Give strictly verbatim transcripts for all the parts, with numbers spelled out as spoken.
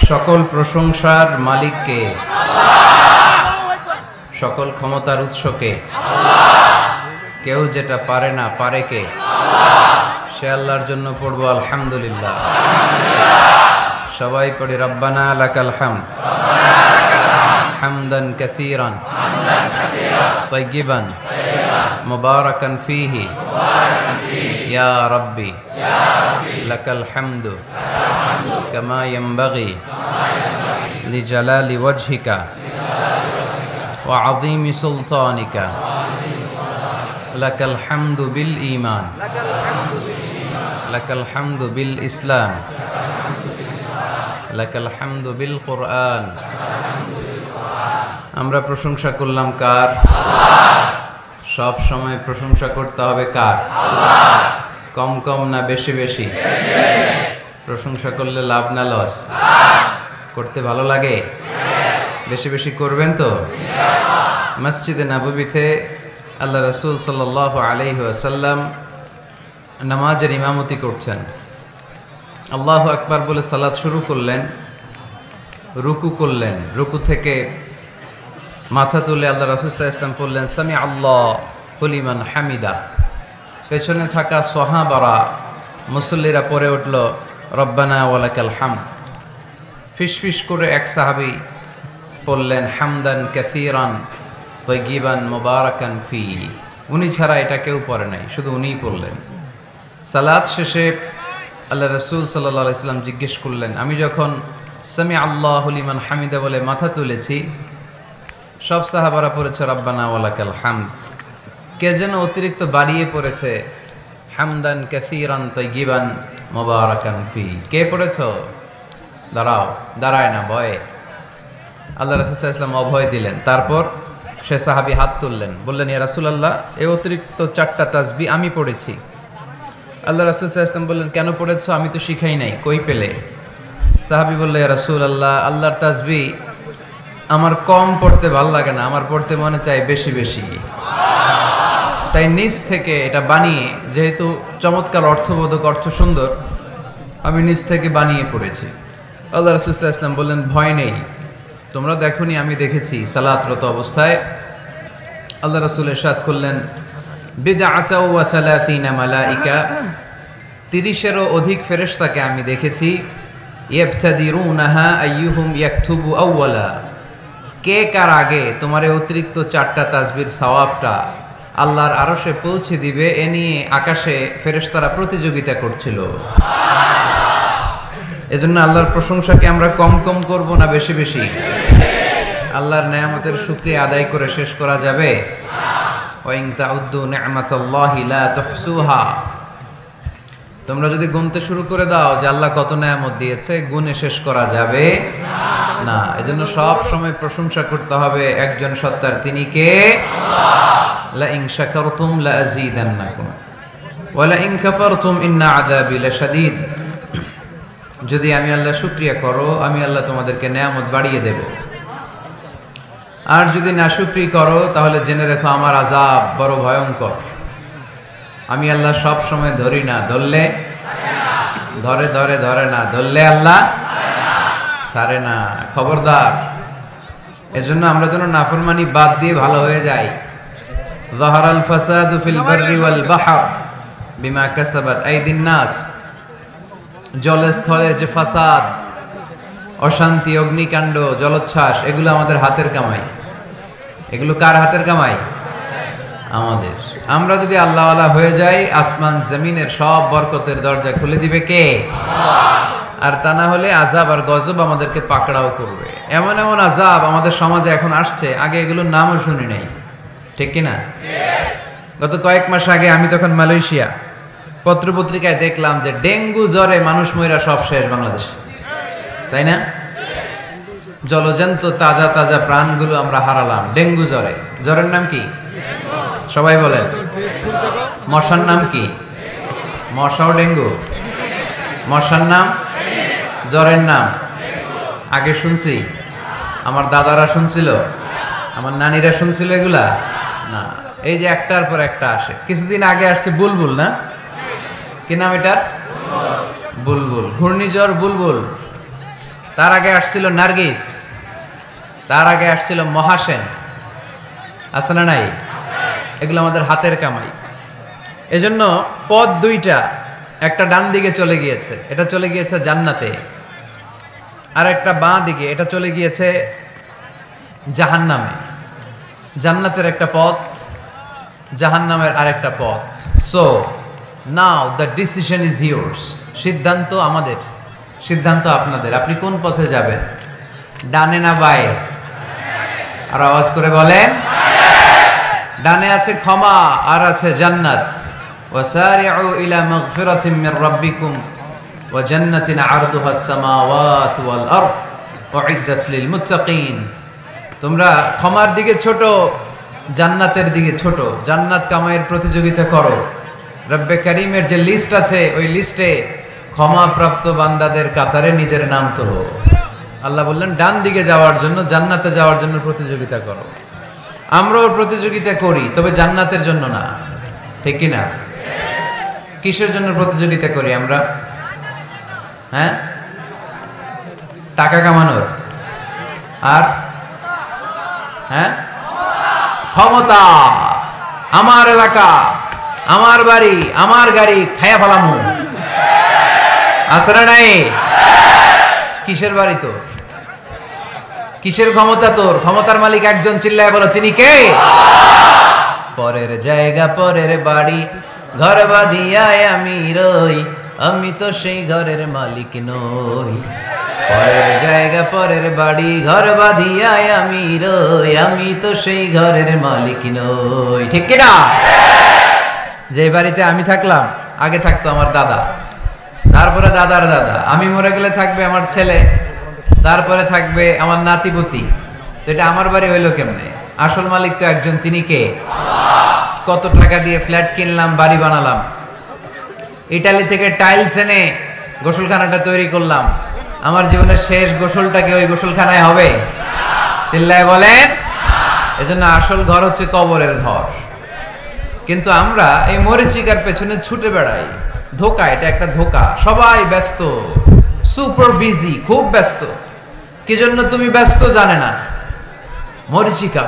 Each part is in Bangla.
সকল প্রশংসার মালিক কে? সকল ক্ষমতার উৎস কে? কেউ যেটা পারে না পারে কে? সে আল্লাহর জন্য পড়বো আলহামদুলিল্লাহ। সবাই পড়ি রব্বানা লাকাল হামদ হামদান কাসীরান তাইয়িবান মুবারাকান ফীহি ইয়া রাব্বি লাকাল হামদু কামা ইয়ানবাগি লিজালালি ওয়াজহিকা ওয়া আযীমি সুলতানিকা লাকাল হামদু বিল ঈমান লাকাল হামদু বিল ইসলাম লাকাল হামদু বিল কুরআন। আমরা প্রশংসা করলাম কার? সব সময় প্রশংসা করতে হবে কার? কম কম না বেশি বেশি? প্রশংসা করলে লাভ না লস? করতে ভালো লাগে? বেশি বেশি করবেন তো? মসজিদে নববীতে আল্লাহ রাসূল সাল্লাল্লাহু আলাইহি ওয়াসাল্লাম নামাজের ইমামতি করছেন। আল্লাহু আকবার বলে সালাত শুরু করলেন, রুকু করলেন, রুকু থেকে মাথা তুলে আল্লাহ রাসূল সাল্লাল্লাহু আলাইহি ওয়াসাল্লাম পড়লেন সামি আল্লাহু লিমান হামিদা। পেছনে থাকা সাহাবারা মুসল্লিরা পড়ে উঠল রব্বানা ওয়ালাকাল হামদ। ফিসফিস করে এক সাহাবী পড়লেন হামদান কাসীরান তাইয়িবান মুবারাকান ফি। উনি ছাড়া এটা কেউ পড়ে নাই, শুধু উনিই পড়লেন। সালাত শেষে আল্লাহ রাসূল সাল্লাল্লাহু আলাইহি ওয়াসাল্লাম জিজ্ঞেস করলেন, আমি যখন সামি আল্লাহু লিমান হামিদা বলে মাথা তুলেছি, সব সাহাবারা পড়েছে রব্বানা ওয়ালাকাল হামদ, কে যেন অতিরিক্ত বাড়িয়ে পড়েছে হামদান কাসীরান তাইয়িবান মুবারাকান ফি। কে পড়েছ? দাঁড়াও, দাঁড়ায় না, ভয়ে। আল্লাহ রাসূল সাল্লাল্লাহু আলাইহি ওয়াসাল্লাম অভয় দিলেন। তারপর সে সাহাবী হাত তুললেন, বললেন ইয়া রাসূলুল্লাহ, এই অতিরিক্ত চারটা তাসবিহ আমি পড়েছি। আল্লাহ রাসূল সাল্লাল্লাহু আলাইহি ওয়াসাল্লাম বললেন কেন পড়েছো? আমি তো শিখাই নাই, কই পেলে? সাহাবী বলল ইয়া রাসূলুল্লাহ, আল্লাহর তাসবিহ আমার কম পড়তে ভালো লাগে না, আমার পড়তে মনে চায় বেশি বেশি। তাই নিজ থেকে এটা বানিয়ে, যেহেতু চমৎকার অর্থবোধক, অর্থ সুন্দর, আমি নিজ থেকে বানিয়ে পড়েছি। আল্লাহ রাসূল সাল্লাল্লাহু আলাইহি ওয়াসাল্লাম বললেন ভয় নেই, তোমরা দেখোনি, আমি দেখেছি। সালাতরত অবস্থায় আল্লাহ রাসূল ইরশাদ করলেন বিদআতা ওয়া সালাসিনা মালাইকা, তিরিশেরও অধিক ফেরেশতাকে আমি দেখেছি। ইবতাদিরুনাহা আইয়ুহুম ইয়াকতুবু আউওয়ালা, কে কার আগে তোমার এই অতিরিক্ত চারটা তাসবির সওয়াবটা আল্লাহর আরশে পৌঁছে দিবে, এ নিয়ে আকাশে ফেরেশতারা প্রতিযোগিতা করছিল। এজন্য আল্লাহর প্রশংসাকে আমরা কম কম করব না বেশি বেশি? আল্লাহর নেয়ামতের শুকরিয়া আদায় করে শেষ করা যাবে? ওয়া ইন তাউদ্দু নি'মাতাল্লাহি লা তুহসুহা, তোমরা যদি গুনতে শুরু করে দাও যে আল্লাহ কত নেয়ামত দিয়েছে, গুণে শেষ করা যাবে না। এজন্য সব সময় প্রশংসা করতে হবে একজন সত্তার, তিনি কে? লা ইন শাকারতুম লা আযীদান্নাকুম ওয়া লা ইন কাফারতুম ইন্না আযাবি লাশাদীদ। যদি আমি আল্লাহ শুকরিয়া করো, আমি আল্লাহ তোমাদেরকে নেয়ামত বাড়িয়ে দেব, আর যদি নাশুকরি করো তাহলে জেনে রেখো আমার আযাব বড় ভয়ঙ্কর। আমি আল্লাহ সব সময় ধরি না, ধরলে ধরে ধরে ধরে না, ধরলে আল্লাহ ছাড়ে না, খবরদার। এজন্য আমরা যেন নাফরমানি বাদ দিয়ে ভালো হয়ে যাই। যাহারাল ফাসাদু ফিল বাররি ওয়াল বাহর বিমা কাসাবাত আইদিন নাস, জলে স্থলে যে ফাসাদ, অশান্তি, অগ্নিকাণ্ড, জলোচ্ছ্বাস, এগুলো আমাদের হাতের কামাই। এগুলো কার হাতের কামাই? আমাদের। আমরা যদি আল্লাহওয়ালা হয়ে যাই, আসমান জমিনের সব বরকতের দরজা খুলে দিবে কে? আর তা না হলে আযাব আর গজব আমাদেরকে পাকড়াও করবে। এমন এমন আযাব আমাদের সমাজে এখন আসছে, আগে এগুলোর নামও শুনি নাই, ঠিক কিনা? গত কয়েক মাস আগে আমি তখন মালয়েশিয়া, পত্রপত্রিকায় দেখলাম যে ডেঙ্গু জ্বরে মানুষ মইরা সব শেষ বাংলাদেশে, তাই না? জলজন্ত তাজা তাজা প্রাণগুলো আমরা হারালাম ডেঙ্গু জ্বরে। জ্বরের নাম কি? সবাই বলেন। মশার নাম কি? মশাও ডেঙ্গু? মশার নাম? জ্বরের নাম? আগে শুনছি, আমার দাদারা শুনছিল, আমার নানিরা শুনছিল এগুলা না। এই যে একটার পর একটা আসে। কিছুদিন আগে আসছে বুলবুল, না? কি নাম এটার? বুলবুল। ঘূর্ণিঝড় বুলবুল। তার আগে আসছিল নার্গিস, তার আগে আসছিল মহাসেন, আছে না নাই? এগুলো আমাদের হাতের কামাই। এজন্য পথ দুইটা, একটা ডান দিকে চলে গিয়েছে, এটা চলে গিয়েছে জান্নাতে, আর একটা বাঁ দিকে, এটা চলে গিয়েছে জাহান্নামে। জান্নাতের একটা পথ, জাহান্নামের আরেকটা পথ। So now the decision is yours. সিদ্ধান্ত আমাদের, সিদ্ধান্ত আপনাদের। আপনি কোন পথে যাবেন, ডানে না বায়ে? আর আওয়াজ করে বলেন। ডানে আছে ক্ষমা, আর আছে জান্নাত। ওয়াসারিউ ইলা মাগফিরাতিন মির রাব্বিকুম ওয়া জান্নাতিন আরদুহা আস-সামাওয়াতু ওয়াল আরদ উইদ্দাত লিল মুত্তাকিন। তোমরা ক্ষমার দিকে ছোট, জান্নাতের দিকে ছোট। জান্নাত কামাইয়ের প্রতিযোগিতা করো। রব্বে কারীমের যে লিস্ট আছে, ওই লিস্টে ক্ষমাপ্রাপ্ত বান্দাদের কাতারে নিজের নাম তোলো। আল্লাহ বললেন ডান দিকে যাওয়ার জন্য, জান্নাতে যাওয়ার জন্য প্রতিযোগিতা করো। আমরাও প্রতিযোগিতা করি, তবে জান্নাতের জন্য না, ঠিক কি না? কিসের জন্য প্রতিযোগিতা করি আমরা? হ্যাঁ, টাকা কামানোর, আর হ্যাঁ ক্ষমতা। আমার এলাকা, আমার বাড়ি, আমার গাড়ি খায়া ফেলামু, আসরা নাই? কিসের বাড়ি তোর? কিসের ক্ষমতা তোর? ক্ষমতার মালিক একজন, চিল্লায় বলো তিনি কে? পরের জায়গা পরের বাড়ি, ঘর বাঁধিয়ায় আমি রই, আমি তো সেই ঘরের মালিক নই। পরের জায়গা পরের বাড়ি, ঘর বাঁধিয়ায় আমি রই, আমি তো সেই ঘরের মালিক নই, ঠিক কিনা? যে বাড়িতে আমি থাকলাম, আগে থাকতো আমার দাদা, তারপরে দাদার দাদা, আমি মরে গেলে থাকবে আমার ছেলে, তারপরে থাকবে আমার নাতিপুতি। তো এটা আমার বাড়ি হইলো কেমনে? আসল মালিক তো একজন, তিনি কে? কত টাকা দিয়ে ফ্ল্যাট কিনলাম, বাড়ি বানালাম, ইটালি থেকে টাইলস এনে গোসলখানাটা তৈরি করলাম, আমার জীবনের শেষ গোসলটা কি ওই গোসলখানায় হবে? চিল্লায় বলেন। এজন্য আসল ঘর হচ্ছে কবরের ঘর। কিন্তু আমরা এই মরিচিকার পেছনে ছুটে বেড়াই, ধোকা, এটা একটা ধোকা। সবাই ব্যস্ত, সুপার বিজি, খুব ব্যস্ত। কি জন্য তুমি ব্যস্ত জানে না? মরিচিকা,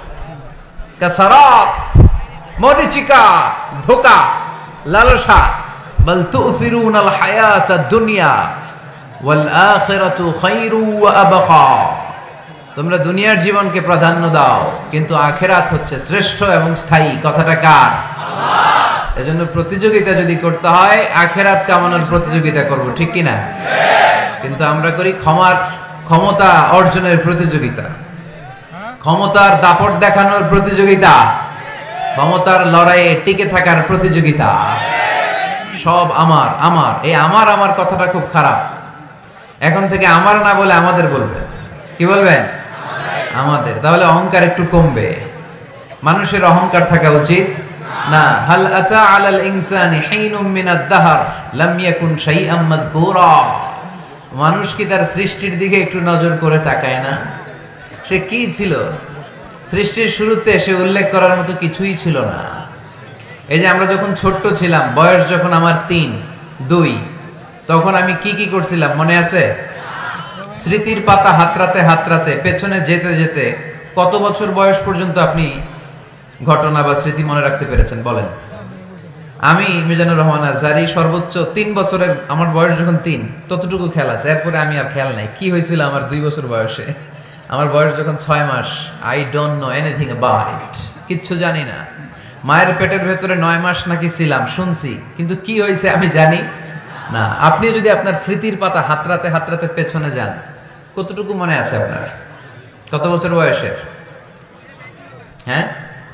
কাসারাত, মরিচিকা, ধোকা, লালসা। বল তুসিরুনাল হায়াতাদ দুনিয়া ওয়াল আখিরাতু খায়রু ওয়া আবকা। তোমরা দুনিয়ার জীবনকে প্রাধান্য দাও, কিন্তু আখিরাত হচ্ছে শ্রেষ্ঠ এবং স্থায়ী। কথাটা কার? আল্লাহ। এজন্য প্রতিযোগিতা যদি করতে হয়, আখিরাত কামানোর প্রতিযোগিতা করব, ঠিক কি না? কিন্তু আমরা করি ক্ষমার, ক্ষমতা অর্জনের প্রতিযোগিতা, ক্ষমতার দাপট দেখানোর প্রতিযোগিতা, ক্ষমতার লড়াইয়ে টিকে থাকার প্রতিযোগিতা। সব আমার আমার, এই আমার আমার কথাটা খুব খারাপ। এখন থেকে আমার না বলে আমাদের বলবেন। কি বলবেন? আমাদের। তাহলে অহংকার একটু কমবে। মানুষের অহংকার থাকা উচিত না। হাল আতা আলাল ইনসানি হিনুম মিনাদ দাহর লাম ইয়াকুন শাইআম মাযকুরা। মানুষ কি তার সৃষ্টির দিকে একটু নজর করে তাকায় না? সে কি ছিল? সৃষ্টির শুরুতে সে উল্লেখ করার মতো কিছুই ছিল না। এই যে আমরা যখন ছোট্ট ছিলাম, বয়স যখন আমার তিন দুই, তখন আমি কি কি করছিলাম মনে আছে? স্মৃতির পাতা হাতরাতে হাতরাতে পেছনে যেতে যেতে কত বছর বয়স পর্যন্ত আপনি ঘটনা বা স্মৃতি মনে রাখতে পেরেছেন বলেন? আমি মিজানুর রহমান আজহারি সর্বোচ্চ তিন বছরের, আমার বয়স যখন তিন, ততটুকু খেয়াল আছে। এরপরে আমি আর খেয়াল নাই কি হয়েছিল আমার দুই বছর বয়সে। আমার বয়স যখন ছয় মাস, I don't know anything about it, কিচ্ছু জানি না। মায়ের পেটের ভেতরে নয় মাস নাকি ছিলাম শুনছি, কিন্তু কি হয়েছে আমি জানি না। আপনি যদি আপনার স্মৃতির পাতা হাতরাতে হাতরাতে পেছনে যান, কতটুকু মনে আছে আপনার? কত বছর বয়সের? হ্যাঁ,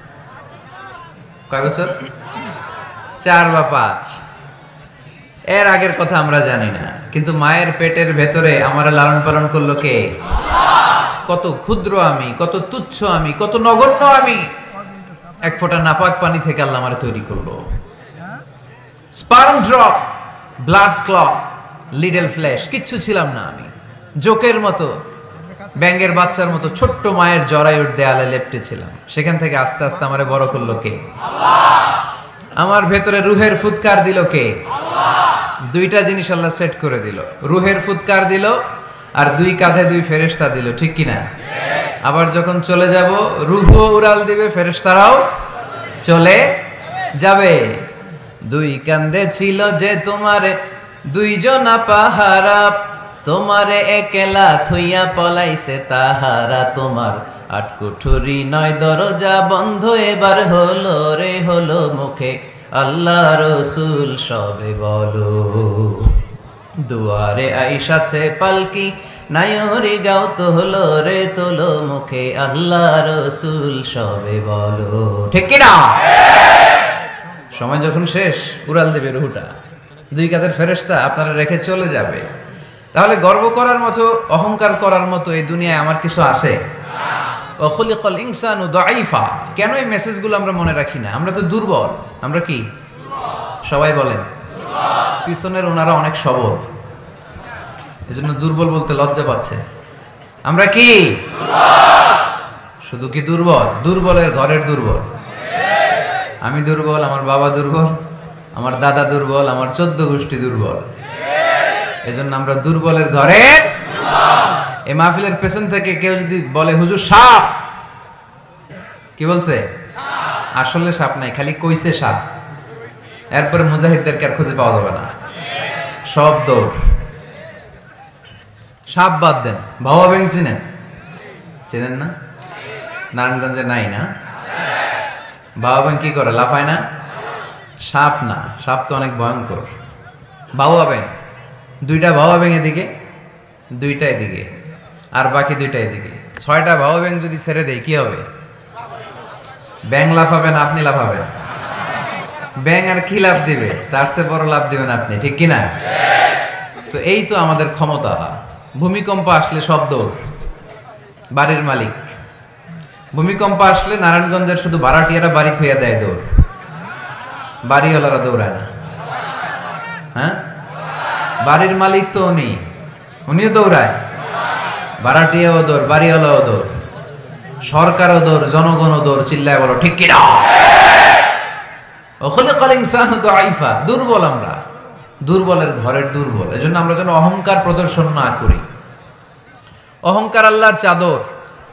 কয় বছর? চার বা পাঁচ। এর আগের কথা আমরা জানি না, কিন্তু মায়ের পেটের ভেতরে আমার লালন পালন করলো কে? কত ক্ষুদ্র আমি, কত তুচ্ছ আমি, কত নগণ্য আমি। এক ফোঁটা নাপাক পানি থেকে আল্লাহ আমার তৈরি করলো। Sperm drop, blood clot, little flesh, কিচ্ছু ছিলাম না আমি। জোকের মতো, ব্যাঙের বাচ্চার মতো ছোট্ট মায়ের জরায়ুর দেয়ালে লেপটে ছিলাম। সেখান থেকে আস্তে আস্তে আমারে বড় করলো কে? আমার ভেতরে রুহের ফুৎকার দিল কে? দুইটা জিনিস আল্লাহ সেট করে দিল। রুহের ফুৎকার দিল আর দুই কাঁধে দুই ফেরেশতা দিল, ঠিক কিনা? আবার যখন চলে যাব রূহও উড়াল দিবে, ফেরেশতারাও চলে যাবে। দুই কাঁধে ছিল যে তোমারে দুইজনা পাহারা, তোমারে একলা থইয়া পলাইছে তাহারা। তোমার আট কুঠুরি নয় দরজা বন্ধ, এবার হলো রে হলো মুখে আল্লাহ রসুল সবে বলো। দুয়ারে আইসাছে পালকি নায়রে গাও তোলো রে তোলো মুখে আল্লাহ রসুল সবে বলো, ঠিক কিনা? সময় যখন শেষ উড়াল দেবে রুহুটা, দুই কাঁধের ফেরেশতা আপনারা রেখে চলে যাবে। তাহলে গর্ব করার মতো, অহংকার করার মতো এই দুনিয়ায় আমার কিছু আছে? ওয়াখুলিকাল ইনসানু দাঈফা। কেন এই মেসেজগুলো আমরা মনে রাখি না? আমরা তো দুর্বল। আমরা কি সবাই বলেন? পিছনের ওনারা অনেক সবল, এজন্য দুর্বল বলতে লজ্জা পাচ্ছে। আমরা কি শুধু কি দুর্বল? দুর্বলের ঘরের দুর্বল। আমি দুর্বল, আমার বাবা দুর্বল, আমার দাদা দুর্বল, আমার চোদ্দ গোষ্ঠী দুর্বল। এজন্য আমরা দুর্বলের ঘরে। এই মাহফিলের পেছন থেকে কেউ যদি বলে হুজুর সাপ, কি বলছে? আসলে সাপ নাই, খালি কইছে সাপ। এরপরে মুজাহিদদেরকে আর খুঁজে পাওয়া যাবে না, সব দৌড়। সাপ বাদ দেন, ভাওয়া ব্যাং চিনেন? চেনেন না? নারায়ণগঞ্জে নাই না? ভাওয়া ব্যাং কি করে, লাফায় না? সাপ না, সাপ তো অনেক ভয়ঙ্কর। ভাওয়া ব্যাং, দুইটা ভাওয়া ব্যাং এদিকে, দুইটা এদিকে, আর বাকি দুইটা এদিকে। ছয়টা ভাওয়া ব্যাং যদি ছেড়ে দেয় কি হবে? ব্যাং লাফাবেন, আপনি লাফাবেন। ব্যাং আর কি লাভ দিবে? তার চেয়ে বড় লাভ দিবেন আপনি, ঠিক কিনা? তো এই তো আমাদের ক্ষমতা। ভূমিকম্প আসলে সব দৌড়, বাড়ির মালিক। ভূমিকম্প আসলে নারায়ণগঞ্জের শুধু ভাড়াটিয়ারা বাড়ি থইয়া দেয় দৌড়, বাড়িওয়ালারা দৌড়ায় না। হ্যাঁ, বাড়ির মালিক তো উনি, উনিও দৌড়ায়। ভাড়াটিয়াও দৌড়, বাড়িওয়ালাও দৌড়, সরকারও দৌড়, জনগণও দৌড়। চিল্লায় বলো ঠিক কিনা? ওয়াখুলিকাল ইনসানু দাঈফা। দুর্বল আমরা, দুর্বলের ঘরের দুর্বল। এজন্য আমরা যেন অহংকার প্রদর্শন না করি। অহংকার আল্লাহর চাদর,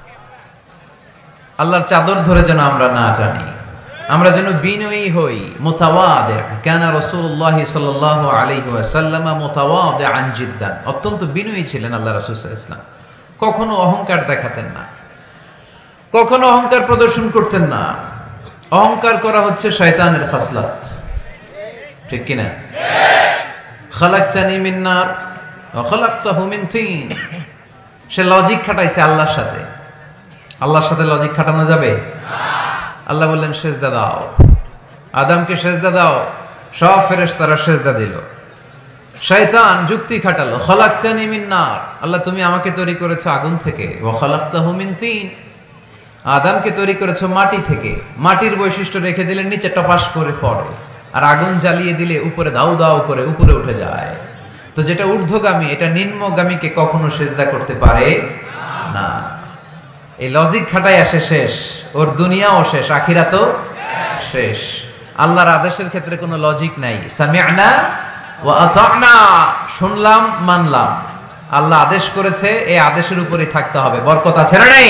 আল্লাহর চাদর ধরে যেন আমরা না টানি। আমরা যেন বিনয়ী হই, মুতাওয়াদি। কানা রাসূলুল্লাহ সাল্লাল্লাহু আলাইহি ওয়াসাল্লাম মুতাওয়াদিআন জিদ্দান। অত্যন্ত বিনয়ী ছিলেন আল্লাহ রাসূল সাল্লাল্লাহু আলাইহি ওয়াসাল্লাম। কখনো অহংকার দেখাতেন না, কখনো অহংকার প্রদর্শন করতেন না। অহংকার করা হচ্ছে শয়তানের খাসলাত, ঠিক কিনা? খালাকতানি মিন নার ওয়া খালাকতাহু মিন তিন। সে লজিক খাটাইছে আল্লাহর সাথে। আল্লাহর সাথে লজিক খাটানো যাবে? আল্লাহ বললেন সেজদা দাও, আদমকে সেজদা দাও, সব ফেরেশতারা সেজদা দিল। শয়তান যুক্তি খাটালো, খালাকতানি মিন নার, আল্লাহ তুমি আমাকে তৈরি করেছো আগুন থেকে, ওয়া খালাকতাহু মিন তিন, আদমকে তৈরি করেছো মাটি থেকে। মাটির বৈশিষ্ট্য রেখে দিলে নিচে টপাস করে পড়ে, আর আগুন জ্বালিয়ে দিলে উপরে দাউ দাউ করে উপরে উঠে যায়। তো যেটা ঊর্ধ্বগামী এটা নিম্নগামীকে কখনো সেজদা করতে পারে না। এই লজিক খাটাই আসে শেষ, ওর দুনিয়াও শেষ, আখিরাতও শেষ। আল্লাহর আদেশের ক্ষেত্রে কোনো লজিক নাই। সামি'না ওয়া আতা'না, শুনলাম মানলাম। আল্লাহ আদেশ করেছে, এই আদেশের উপরই থাকতে হবে। বরকত আছে না নেই?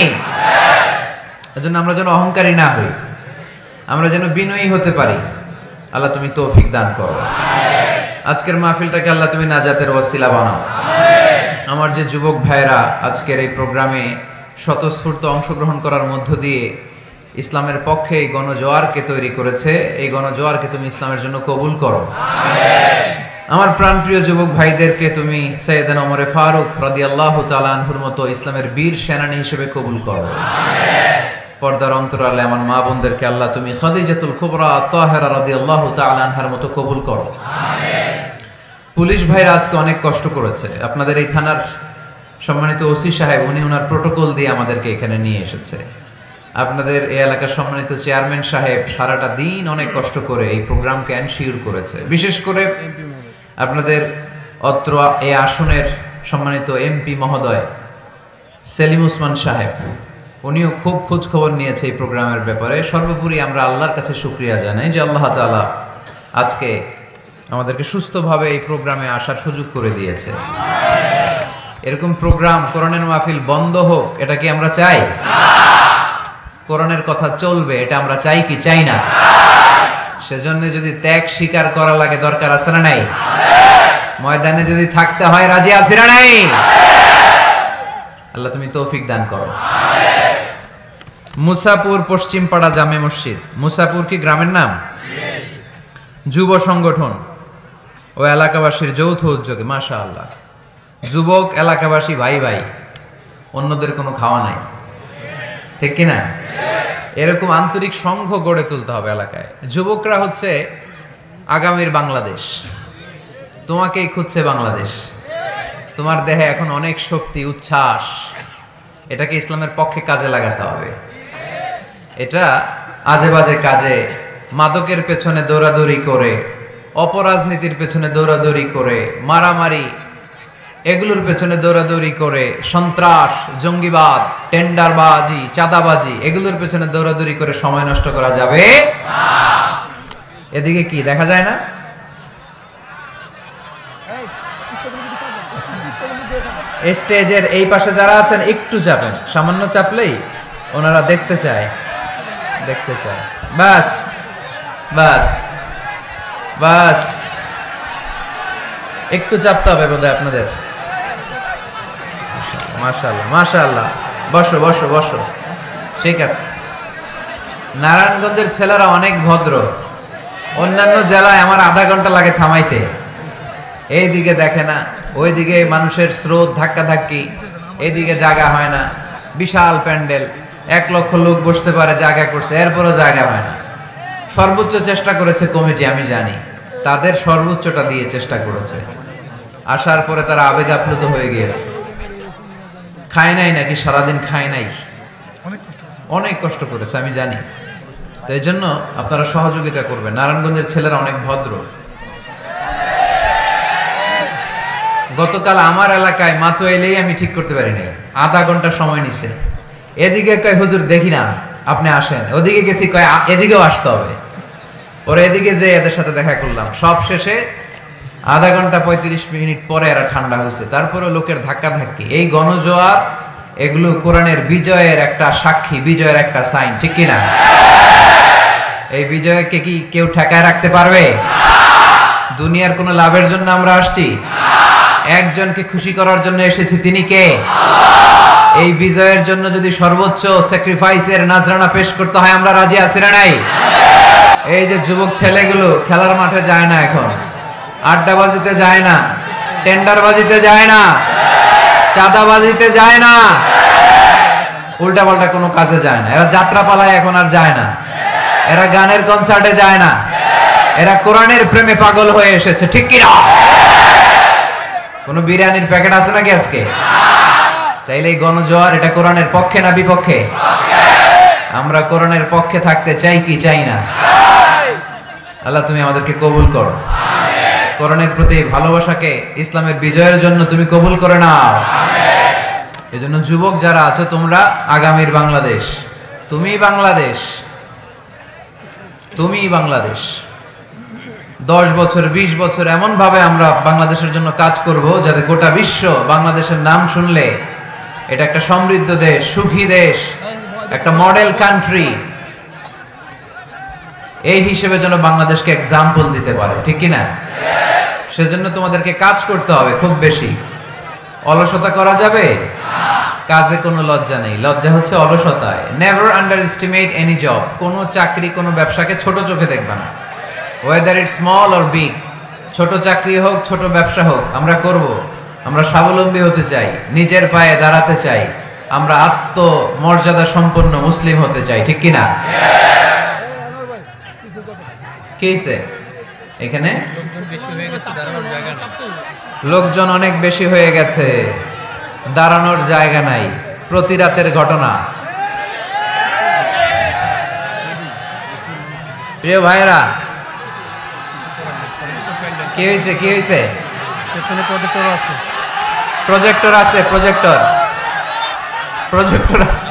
এজন্য আমরা যেন অহংকারী না হই, আমরা যেন বিনয়ী হতে পারি। আল্লাহ তুমি তৌফিক দান করো। আজকের মাহফিলটাকে আল্লাহ তুমি নাজাতের ওয়াসিলা বানাও। আমার যে যুবক ভাইরা আজকের এই প্রোগ্রামে স্বতঃস্ফূর্ত অংশগ্রহণ করার মধ্য দিয়ে ইসলামের পক্ষে এই গণজোয়ারকে তৈরি করেছে, এই গণজোয়ারকে তুমি ইসলামের জন্য কবুল করো। আমার প্রাণপ্রিয় যুবক ভাইদেরকে তুমি সৈয়দনা ওমর ফারুক রাদিয়াল্লাহু তাআলা আনহুর মতো ইসলামের বীর সেনানী হিসেবে কবুল করো। পর্দার অন্তরালে আমার মা বোনদেরকে আল্লাহ তুমি খাদিজাতুল কুবরা তাহেরা রাদিয়াল্লাহু তাআলা আনহার মতো কবুল করো। পুলিশ ভাইরা আজকে অনেক কষ্ট করেছে। আপনাদের এই থানার সম্মানিত ওসি সাহেব, উনি ওনার প্রোটোকল দিয়ে আমাদেরকে এখানে নিয়ে এসেছে। আপনাদের এই এলাকার সম্মানিত চেয়ারম্যান সাহেব সারাটা দিন অনেক কষ্ট করে এই প্রোগ্রামকে এনশিওর করেছে। বিশেষ করে আপনাদের অত্র এই আসনের সম্মানিত এমপি মহোদয় সেলিম ওসমান সাহেব, উনিও খুব খোঁজ খবর নিয়েছে এই প্রোগ্রামের ব্যাপারে। সর্বোপরি আমরা আল্লাহর কাছে শুকরিয়া জানাই যে আল্লাহ তাআলা আজকে আমাদেরকে সুস্থভাবে এই প্রোগ্রামে আসার সুযোগ করে দিয়েছে। এরকম প্রোগ্রাম, কোরআনের মাহফিল বন্ধ হোক, এটা কি আমরা চাই? কোরআনের কথা চলবে, এটা আমরা চাই কি চাই না? সেজন্য যদি ত্যাগ স্বীকার করা লাগে, দরকার আছে না নাই? ময়দানে যদি থাকতে হয়, রাজি আছি না নাই? আল্লাহ তুমি তৌফিক দান করো। মুসাপুর পশ্চিমপাড়া জামে মসজিদ। মুসাপুর কি গ্রামের নাম? যুব সংগঠন ও এলাকাবাসীর যৌথ উদ্যোগে, মাশাআল্লাহ, যুবক এলাকাবাসী ভাই ভাই, অন্যদের কোনো খাওয়া নাই, ঠিক কিনা? এরকম আন্তরিক সংঘ গড়ে তুলতে হবে এলাকায়। যুবকরা হচ্ছে আগামীর বাংলাদেশ। তোমাকেই খুঁজছে বাংলাদেশ। তোমার দেহে এখন অনেক শক্তি, উচ্ছ্বাস, এটাকে ইসলামের পক্ষে কাজে লাগাতে হবে। এটা আজে বাজে কাজে, মাদকের পেছনে দৌড়াদৌড়ি করে, অপরাজনীতির পেছনে দৌড়াদৌড়ি করে, মারামারি এগুলোর পেছনে দৌড়াদৌড়ি করে, সন্ত্রাস, জঙ্গিবাদ, টেন্ডারবাজি, চাঁদাবাজি এগুলোর পেছনে দৌড়াদৌড়ি করে সময় নষ্ট করা যাবে না। এদিকে কি দেখা যায় না? স্টেজের এই পাশে যারা আছেন একটু চাপেন, সামান্য চাপলেই ওনারা দেখতে চায়, দেখতে চায়। বাস বাস বাস, একটু চাপতে হবে বোধহয় আপনাদের। মাশাআল্লাহ মাশাআল্লাহ, বসো বসো বসো, ঠিক আছে। নারায়ণগঞ্জের ছেলেরা অনেক ভদ্র। অন্যান্য জেলায় আমার আধা ঘন্টা লাগে থামাইতে, এই দিকে দেখে না, ওইদিকে মানুষের স্রোত, ধাক্কা ধাক্কি, এইদিকে জায়গা হয় না। বিশাল প্যান্ডেল, এক লক্ষ লোক বসতে পারে, জায়গা করছে, এরপরও জায়গা হয় না। সর্বোচ্চ চেষ্টা করেছে কমিটি, আমি জানি, তাদের সর্বোচ্চটা দিয়ে চেষ্টা করেছে। আসার পরে তারা আবেগ আপ্লুত হয়ে গিয়েছে। খায় নাই নাকি সারাদিন খায় নাই, অনেক কষ্ট করেছে, আমি জানি। তো এই জন্য আপনারা সহযোগিতা করবেন। নারায়ণগঞ্জের ছেলেরা অনেক ভদ্র। গতকাল আমার এলাকায় মাতো এলেই আমি ঠিক করতে পারিনি, আধা ঘন্টা সময় নিছে। এদিকে কয় হুজুর দেখি না, আপনি আসেন। ওদিকে গেছি, কয় এদিকেও আসতে হবে। ওরা এদিকে যে এদের সাথে দেখা করলাম, সব শেষে আধা ঘন্টা পঁয়ত্রিশ মিনিট পরে এরা ঠান্ডা হয়েছে। তারপরে লোকের ধাক্কা ধাক্কি, এই গণজোয়ার, এগুলো কোরআনের বিজয়ের একটা সাক্ষী, বিজয়ের একটা সাইন, ঠিক কিনা? এই বিজয়কে কি কেউ ঠেকায় রাখতে পারবে? দুনিয়ার কোনো লাভের জন্য আমরা আসছি? একজনকে খুশি করার জন্য এসেছি, তিনি কে? এই বিজয়ের জন্য যদি সর্বোচ্চ স্যাক্রিফাইসের নাজরানা পেশ করতে হয়, আমরা রাজি আছি না নাই? এই যে যুবক ছেলেগুলো খেলার মাঠে যায় না, এখন আড্ডাবাজিতে যায় না, টেন্ডারবাজিতে যায় না, চাঁদাবাজিতে যায় না, উল্টা পাল্টা কোনো কাজে যায় না। এরা যাত্রা পালায় এখন আর যায় না, এরা গানের কনসার্টে যায় না, এরা কোরআনের প্রেমে পাগল হয়ে এসেছে, ঠিক কিনা? কোন বিরিয়ানির প্যাকেট আছে নাকি আজকে? তাইলে এই গণজোয়ার, এটা কোরআনের পক্ষে না বিপক্ষে? আমরা কোরআনের পক্ষে থাকতে চাই কি চাই না? আল্লাহ তুমি আমাদেরকে কবুল করো। কোরআনের প্রতি ভালোবাসাকে ইসলামের বিজয়ের জন্য তুমি কবুল করে নাও। এই জন্য যুবক যারা আছো, তোমরা আগামীর বাংলাদেশ, তুমি বাংলাদেশ, তুমি বাংলাদেশ। দশ বছর বিশ বছর এমন ভাবে আমরা বাংলাদেশের জন্য কাজ করব, যাতে গোটা বিশ্ব বাংলাদেশের নাম শুনলে এটা একটা সমৃদ্ধ দেশ, সুখী দেশ, একটা মডেল কান্ট্রি, এই হিসেবে যেন বাংলাদেশকে এক্সাম্পল দিতে পারে, ঠিক কিনা? সেজন্য তোমাদেরকে কাজ করতে হবে খুব বেশি। অলসতা করা যাবে? কাজে কোনো লজ্জা নেই, লজ্জা হচ্ছে অলসতায়। Never underestimate any job. কোনো চাকরি, কোনো ব্যবসাকে ছোট চোখে দেখবে না, whether it small or big. ছোট চাকরি হোক, ছোট ব্যবসা হোক, আমরা করব। আমরা স্বাবলম্বী হতে চাই, নিজের পায়ে দাঁড়াতে চাই, আমরা আত্মমর্যাদা সম্পন্ন মুসলিম হতে চাই, ঠিক কিনা? কি হইছে এখানে? লোকজন অনেক বেশি হয়ে গেছে, দাঁড়ানোর জায়গা নাই। প্রতি রাতের ঘটনা। প্রিয় ভাইরা, কি হয়েছে? কি হয়েছে? প্রজেক্টর আছে, প্রজেক্টর প্রজেক্টর আছে।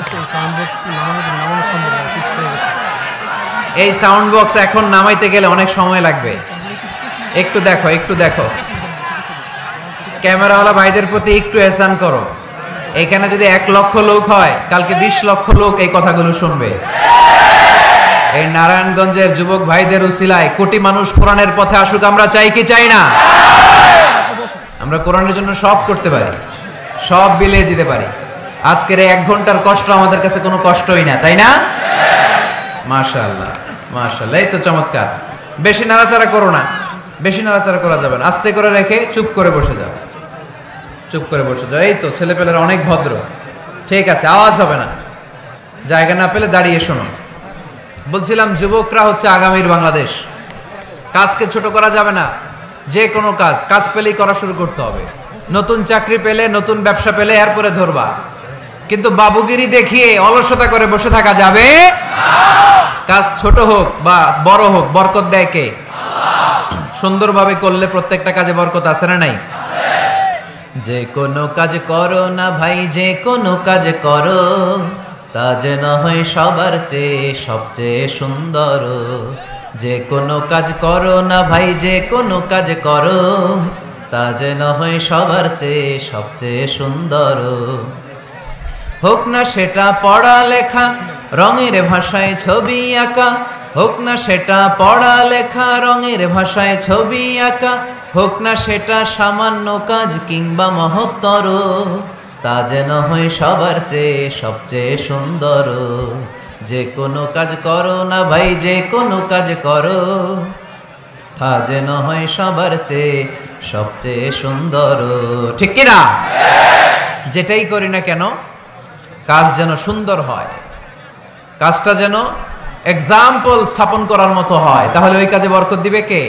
এই সাউন্ড বক্স এখন নামাইতে গেলে অনেক সময় লাগবে। একটু দেখো, একটু দেখো, ক্যামেরাওয়ালা ভাইদের প্রতি একটু এহসান করো। এখানে যদি এক লক্ষ লোক হয়, কালকে বিশ লক্ষ লোক এই কথাগুলো শুনবে। এই নারায়ণগঞ্জের যুবক ভাইদের উসিলায় কোটি মানুষ কোরআনের পথে আসুক, আমরা চাই কি চাই না? আমরা কোরআনের জন্য সব করতে পারি, সব বিলিয়ে দিতে পারি। আজকের এই এক ঘন্টার কষ্ট আমাদের কাছে কোনো কষ্টই না, তাই না? মাশাআল্লাহ মাশাআল্লাহ, এই তো চমৎকার। বেশি নাড়াচাড়া করো না, বেশি নাড়াচাড়া করা যাবে না, আস্তে করে রেখে চুপ করে বসে যাও, চুপ করে বসে যাও। এই তো ছেলেপেলেরা অনেক ভদ্র, ঠিক আছে, আওয়াজ হবে না। জায়গা না পেলে দাঁড়িয়ে শোনো। বলছিলাম যুবকরা হচ্ছে আগামীর বাংলাদেশ। কাজকে ছোট করা যাবে না, যে কোনো কাজ কাজ পেলেই করা শুরু করতে হবে। নতুন চাকরি পেলে, নতুন ব্যবসা পেলে এরপরে ধরবা, কিন্তু বাবুগিরি দেখিয়ে অলসতা করে বসে থাকা যাবে কাজ ছোট হোক বা বড় হোক, বরকত দেয় কে? সুন্দরভাবে করলে প্রত্যেকটা কাজে বরকত আছে না নাই? যে কোনো কাজ করো না ভাই, যে কোনো কাজ করো, তা যেন হয় সবার চেয়ে সবচেয়ে সুন্দর। যে কোনো কাজ করো না ভাই, যে কোনো কাজ করো, তা যেন হয় সবার চেয়ে সবচেয়ে সুন্দর। হোক না সেটা পড়া লেখা, রঙের ভাষায় ছবি আঁকা, হোক না সেটা পড়া লেখা, রঙের ভাষায় ছবি আঁকা, হোক না সেটা সামান্য কাজ কিংবা মহত্তর, তা যেন হয় সবার চেয়ে সবচেয়ে সুন্দর। যে কোনো কাজ করো না ভাই, যে কোনো কাজ করো, তা যেন হয় সবার চেয়ে সবচেয়ে সুন্দর। ঠিক কিনা? যেটাই করি না কেন কাজ যেন সুন্দর হয়, কাজটা যেন এক্সাম্পল স্থাপন করার মতো হয়, তাহলে ওই কাজে বরকত দিবে কে?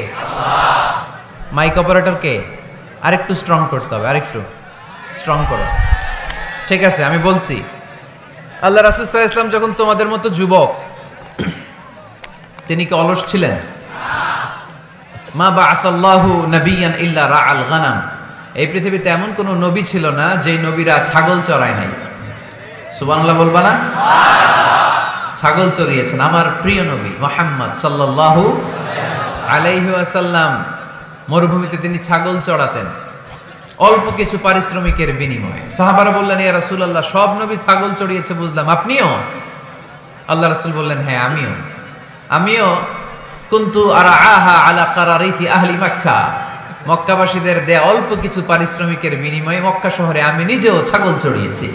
মাইক অপারেটর কে? আরেকটু স্ট্রং করতে হবে, আরেকটু স্ট্রং করো। ঠিক আছে, আমি বলছি আল্লাহ রাসূল সাল্লাল্লাহু আলাইহি ওয়াসাল্লাম যখন তোমাদের মতো যুবক, তিনি কি অলস ছিলেন? মা বাআসাল্লাহু নাবিয়ান ইল্লা রাআল গানাম। এই পৃথিবীতে এমন কোন নবী ছিল না যেই নবীরা ছাগল চড়ায় নাই। সুবহানাল্লাহ বলবা না? ছাগল চড়িয়েছেন আমার প্রিয় নবী মুহাম্মদ সাল্লাল্লাহু আলাইহি ওয়াসাল্লাম। মরুভূমিতে তিনি ছাগল চড়াতেন অল্প কিছু পারিশ্রমিকের বিনিময়ে। সাহাবারা বললেন, ইয়া রাসূলুল্লাহ, সব নবী ছাগল চড়িয়েছে বুঝলাম, আপনিও? আল্লাহ রাসূল বললেন, হ্যাঁ আমিও। আমিও কুনতু আরাআহা আলা কারারিতি আহলি মক্কা। মক্কাবাসীদের দেয়া অল্প কিছু পারিশ্রমিকের বিনিময়ে মক্কা শহরে আমি নিজেও ছাগল চড়িয়েছি।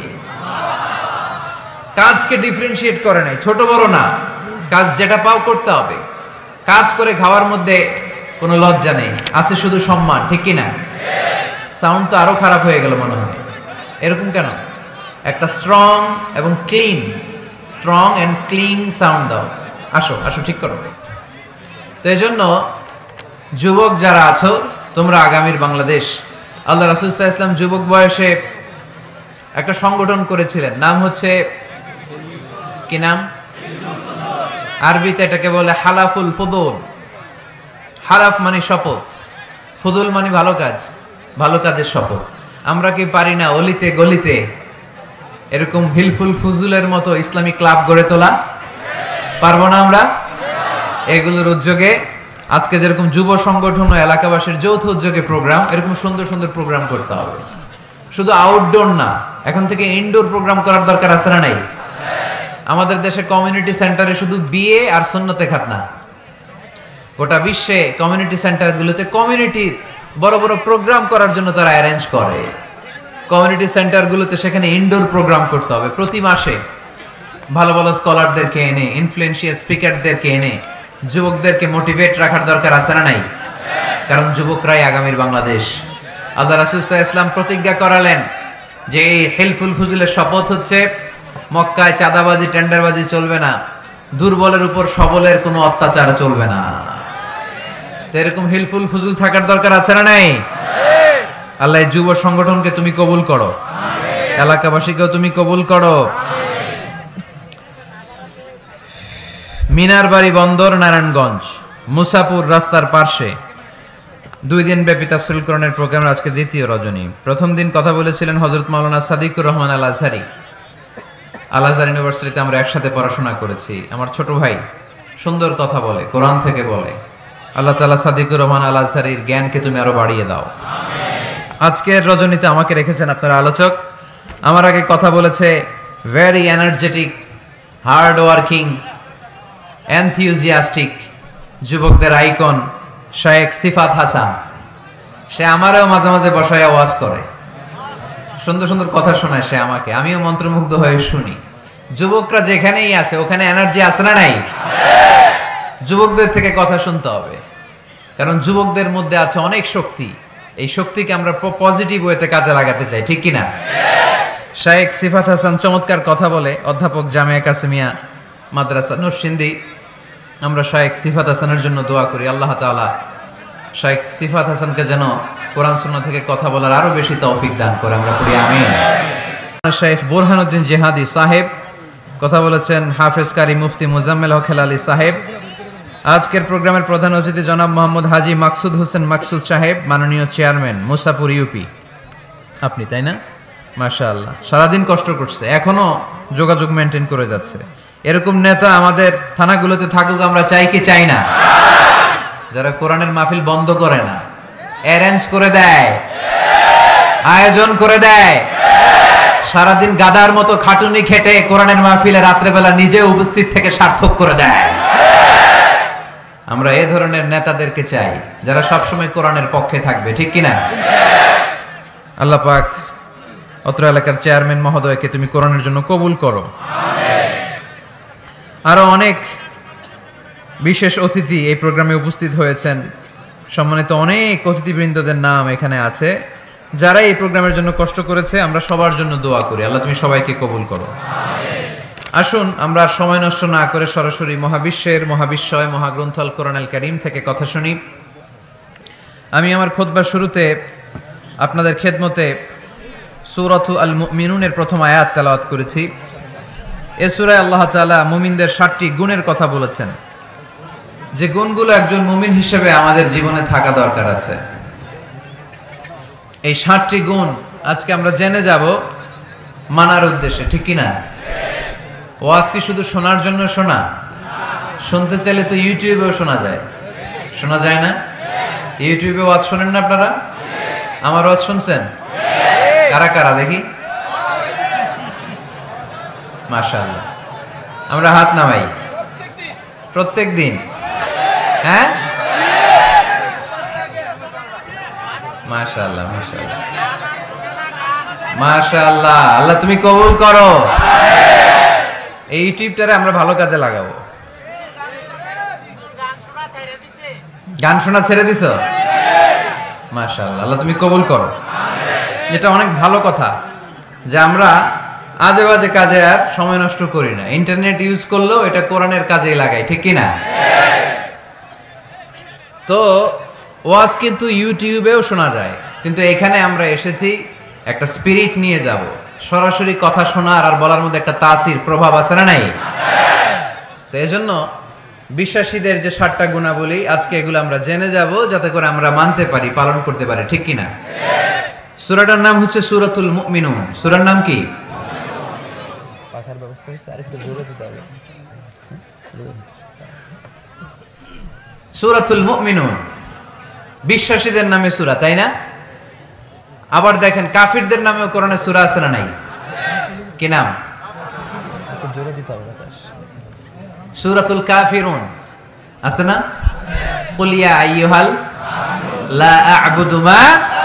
কাজকে ডিফারেন্সিয়েট করে নাই, ছোট বড় না, কাজ যেটা পাও করতে হবে। কাজ করে খাওয়ার মধ্যে কোনো লজ্জা নেই, আছে শুধু সম্মান। ঠিক কি না? সাউন্ড তো আরো খারাপ হয়ে গেল মনে হয়। এরকম কেন? একটা স্ট্রং এবং clean, strong and clean sound দাও। আসো আসো, ঠিক করো। তো এই জন্য যুবক যারা আছো, তোমরা আগামীর বাংলাদেশ। আল্লাহ রাসূল সাল্লাল্লাহু আলাইহি ওয়াসাল্লাম যুবক বয়সে একটা সংগঠন করেছিলেন, নাম হচ্ছে কি নাম? আরবিতে এটাকে বলে হালাফুল ফুদুল। হালাফ মানে শপথ, ফুদুল মানে ভালো কাজ, ভালো কাজের শপথ। আমরা কি পারি না অলিতে গলিতে এরকম হিলফুল ফুজুলের মতো ইসলামিক ক্লাব গড়ে তোলা? পারবো না আমরা? এগুলোর উদ্যোগে আজকে যেরকম যুব সংগঠন ও এলাকাবাসীর যৌথ উদ্যোগে প্রোগ্রাম, এরকম সুন্দর সুন্দর প্রোগ্রাম করতে হবে। শুধু আউটডোর না, এখন থেকে ইনডোর প্রোগ্রাম করার দরকার আছে না নাই? আমাদের দেশে কমিউনিটি সেন্টারে শুধু বিয়ে আর সুন্নতে খাতনা, গোটা বিশ্বে কমিউনিটি সেন্টারগুলোতে কমিউনিটির বড় বড় প্রোগ্রাম করার জন্য তারা অ্যারেঞ্জ করে। কমিউনিটি সেন্টারগুলোতে সেখানে ইনডোর প্রোগ্রাম করতে হবে। প্রতি মাসে ভালো ভালো স্কলারদেরকে এনে, ইনফ্লুয়েন্সিয়াল স্পিকারদেরকে এনে যুবকদেরকে মোটিভেট রাখার দরকার আছে না নাই? কারণ যুবকরাই আগামীর বাংলাদেশ। আল্লাহ রাসূল সাল্লাল্লাহু আলাইহি ওয়াসাল্লাম প্রতিজ্ঞা করালেন যে এই হিলফুল ফুজুলের শপথ হচ্ছে মক্কায় চাঁদাবাজি টেন্ডারবাজি চলবে না, দুর্বলের উপর সবলের কোনো অত্যাচার চলবে না। তো এরকম হিলফুল ফুজুল থাকার দরকার আছে না নাই? আল্লাহ যুব সংগঠনকে তুমি কবুল করো, এলাকাবাসীকেও তুমি কবুল করো। মিনার বাড়ি বন্দর, নারায়ণগঞ্জ, মুসাপুর রাস্তার পার্শ্বে দুই দিন ব্যাপী তাফসীরুল কোরআনের প্রোগ্রামের আজকে দ্বিতীয় রজনী। প্রথম দিন কথা বলেছিলেন হযরত মাওলানা সাদিকুর রহমান আল আজহারি। আল আজহার ইউনিভার্সিটিতে আমরা একসাথে পড়াশোনা করেছি। আমার ছোট ভাই সুন্দর কথা বলে, কোরআন থেকে বলে। আল্লাহ তাআলা সাদিকুর রহমান আল আজহারির জ্ঞানকে তুমি আরো বাড়িয়ে দাও। আজকের রজনীতে আমাকে রেখেছেন আপনারা আলোচক। আমার আগে কথা বলেছে very energetic, hard working, enthusiastic যুবকদের আইকন শায়েখ সিফাত হাসান। সে আমারও মাঝে মাঝে বসায় ওয়াজ করে, সুন্দর সুন্দর কথা শোনায় সে আমাকে, আমিও মন্ত্রমুগ্ধ হয়ে শুনি। যুবকরা যেখানেই আছে ওখানে এনার্জি আছে না নাই? যুবকদের থেকে কথা শুনতে হবে, কারণ যুবকদের মধ্যে আছে অনেক শক্তি। এই শক্তিকে আমরা পজিটিভ ওয়েতে কাজে লাগাতে চাই, ঠিক কিনা? শায়েখ সিফাত হাসান চমৎকার কথা বলে, অধ্যাপক জামিয়া কাসিমিয়া মাদ্রাসা নরসিংদী। আমরা শায়েখ সিফাত হাসানের জন্য দোয়া করি, আল্লাহ তাআলা শায়েখ সিফাত হাসানকে যেন কোরআন সুন্নাহ থেকে কথা বলার আরো বেশি তৌফিক দান করে, আমরা পড়ি আমিন। শায়েখ বুরহানুদ্দিন জিহাদি সাহেব কথা বলেছেন, হাফেজ কারি মুফতি মুজাম্মেল হক হেলালি সাহেব। আজকের প্রোগ্রামের প্রধান অতিথি জনাব মোহাম্মদ হাজি মাকসুদ হোসেন মাকসুদ সাহেব, মাননীয় চেয়ারম্যান মুসাপুর ইউপি। আপনি তাই না? মাশাআল্লাহ, সারাদিন কষ্ট করছে, এখনো যোগাযোগ মেনটেন করে যাচ্ছে। এরকম নেতা আমাদের থানাগুলোতে থাকুক, আমরা চাই কি চাই না? যারা কোরআনের মাহফিল বন্ধ করে না, অ্যারেঞ্জ করে দেয়, আয়োজন করে দেয়, সারাদিন গাদার মতো খাটুনি খেটে কোরআনের মাহফিলে রাত্রেবেলা নিজে উপস্থিত থেকে সার্থক করে দেয়। আমরা এই ধরনের নেতাদেরকে চাই, যারা সবসময় কোরআনের পক্ষে থাকবে, ঠিক কিনা? আল্লাহ পাক অত্র এলাকার চেয়ারম্যান মহোদয়কে তুমি কোরআনের জন্য কবুল করো। আরো অনেক বিশেষ অতিথি এই প্রোগ্রামে উপস্থিত হয়েছেন, সম্মানিত অনেক অতিথিবৃন্দদের নাম এখানে আছে, যারা এই প্রোগ্রামের জন্য কষ্ট করেছে। আমরা সবার জন্য দোয়া করি, আল্লাহ তুমি সবাইকে কবুল করো। আসুন আমরা সময় নষ্ট না করে সরাসরি মহাবিশ্বের মহাবিশ্বয় মহাগ্রন্থ আল কোরআন আল কারীম থেকে কথা শুনি। আমি আমার খুতবার শুরুতে আপনাদের খেদমতে সূরাতু আল মুমিনুনের প্রথম আয়াত তেলাওয়াত করেছি। এ সূরায় আল্লাহ তাআলা মুমিনদের ষাটটি গুণের কথা বলেছেন, যে গুণগুলো একজন মুমিন হিসেবে আমাদের জীবনে থাকা দরকার আছে। এই ষাটটি গুণ আজকে আমরা জেনে যাব মানার উদ্দেশ্যে, ঠিক কিনা? ওয়াজ কি শুধু শোনার জন্য শোনা? শুনতে চাইলে তো ইউটিউবেও শোনা যায়, শোনা যায় না? ইউটিউবে ওয়াজ শোনেন না আপনারা? আমার ওয়াজ শুনছেন? কারা কারা দেখি? মাশাআল্লাহ, আমরা হাত নামাই প্রত্যেক দিন। হ্যাঁ, মাশাআল্লাহ মাশাআল্লাহ মাশাআল্লাহ, আল্লাহ তুমি কবুল করো। এই ইউটিউবটারে আমরা ভালো কাজে লাগাবো। গান শোনা ছেড়ে দিছো? মাশাআল্লাহ, আল্লাহ তুমি কবুল করো। এটা অনেক ভালো কথা যে আমরা আজে বাজে কাজে আর সময় নষ্ট করি না, ইন্টারনেট ইউজ করলেও এটা কোরআনের কাজেই লাগাই, ঠিক কিনা? তো ওয়াজ কিন্তু ইউটিউবেও শোনা যায়, কিন্তু এখানে আমরা এসেছি একটা স্পিরিট নিয়ে যাব, সরাসরি কথা শোনার আর বলার মধ্যে একটা তাসির প্রভাব আছে না নাই? তো এজন্য বিশ্বাসীদের যে ষাটটা গুণাবলী আজকে এগুলো আমরা জেনে যাব, যাতে করে আমরা মানতে পারি, পালন করতে পারি, ঠিক কিনা? সূরাটার নাম হচ্ছে সূরাতুল মুমিনুন। সূরার নাম কি? সূরাতুল মুমিনুন, বিশ্বাসীদের নামে সূরা, তাই না? আবার দেখেন কাফিরদের নামেও কোরআনে সূরা আছে না নাই? কি নাম? সূরাতুল কাফিরুন আছে না? কুল ইয়া আইয়ুহাল লা আ'বুদু মা।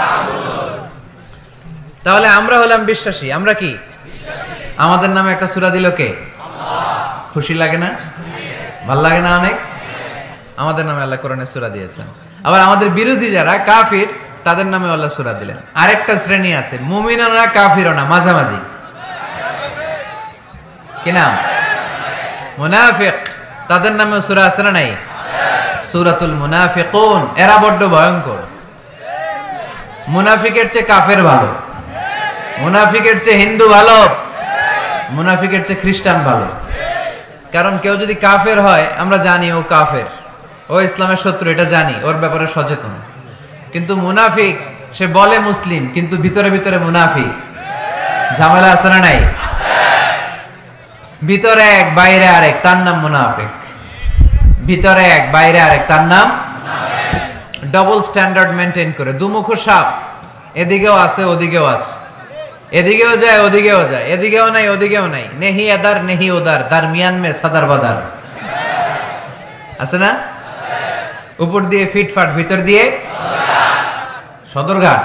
তাহলে আমরা হলাম বিশ্বাসী, আমরা কি? আমাদের নামে একটা সূরা দিল কে? খুশি লাগে না? ভাল লাগে না অনেক? আমাদের নামে আল্লাহ কোরআনে সূরা দিয়েছেন। আবার আমাদের বিরোধী যারা কাফির, তাদের নামে আল্লাহ সূরা দিলেন। আরেকটা শ্রেণী আছে, মুমিনরা কাফিরনা, মাঝামাঝি। কি নাম? মুনাফিক। তাদের নামে সূরা আছে না নাই? সূরাতুল মুনাফিকুন। এরা বড্ড ভয়ঙ্কর। মুনাফিকের চেয়ে কাফের ভালো, মুনাফিকের চেয়ে হিন্দু ভালো, মুনাফিকের চেয়ে খ্রিস্টান ভালো। কারণ কেউ যদি কাফের হয়, আমরা জানি ও কাফের, ও ইসলামের শত্রু, এটা জানি, ওর ব্যাপারে সচেতন। কিন্তু মুনাফিক, সে বলে মুসলিম কিন্তু ভিতরে ভিতরে মুনাফিক। ঝামেলা আছে না নাই? ভিতরে এক বাইরে আরেক, তার নাম মুনাফিক। ভিতরে এক বাইরে আরেক, তার নাম ডবল স্ট্যান্ডার্ড মেনটেন করে, দুমুখো সাপ। এদিকেও আছে ওদিকেও আছে, এদিকেও যায় ওদিকেও যায়, এদিকেও নাই ওদিকেও নাই, নেহি এদার নেহি ওদার, দারমিয়ান মে সাদার বাদার, আছে না? উপর দিয়ে ফিটফাট, ভিতর দিয়ে সদরঘাট।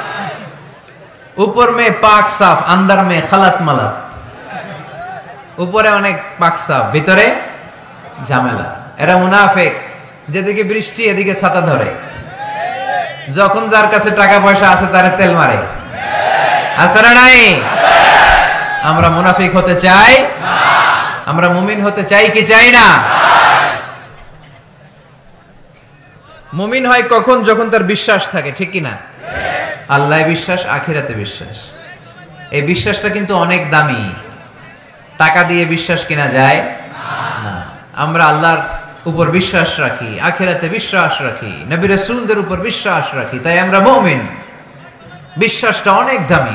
উপর মে পাক সাফ, আন্দার মে খালাত মালাত। উপরে অনেক পাক সাফ, ভিতরে ঝামেলা। এরা মুনাফিক, যেদিকে বৃষ্টি এদিকে ছাতা ধরে, যখন যার কাছে টাকা পয়সা আছে তারে তেল মারে, আছে না নাই? আমরা মুনাফিক হতে চাই? আমরা মুমিন হতে চাই কি চাই না? মুমিন হয় কখন? যখন তার বিশ্বাস থাকে, ঠিক কি না? আল্লাহ বিশ্বাস, আখিরাতে বিশ্বাস। এই বিশ্বাসটা কিন্তু অনেক দামি, টাকা দিয়ে বিশ্বাস কিনা যায় না। আমরা আল্লাহর উপর বিশ্বাস রাখি, আখিরাতে বিশ্বাস রাখি, নবী রাসূলদের উপর বিশ্বাস রাখি, তাই আমরা মুমিন। বিশ্বাসটা অনেক দামি।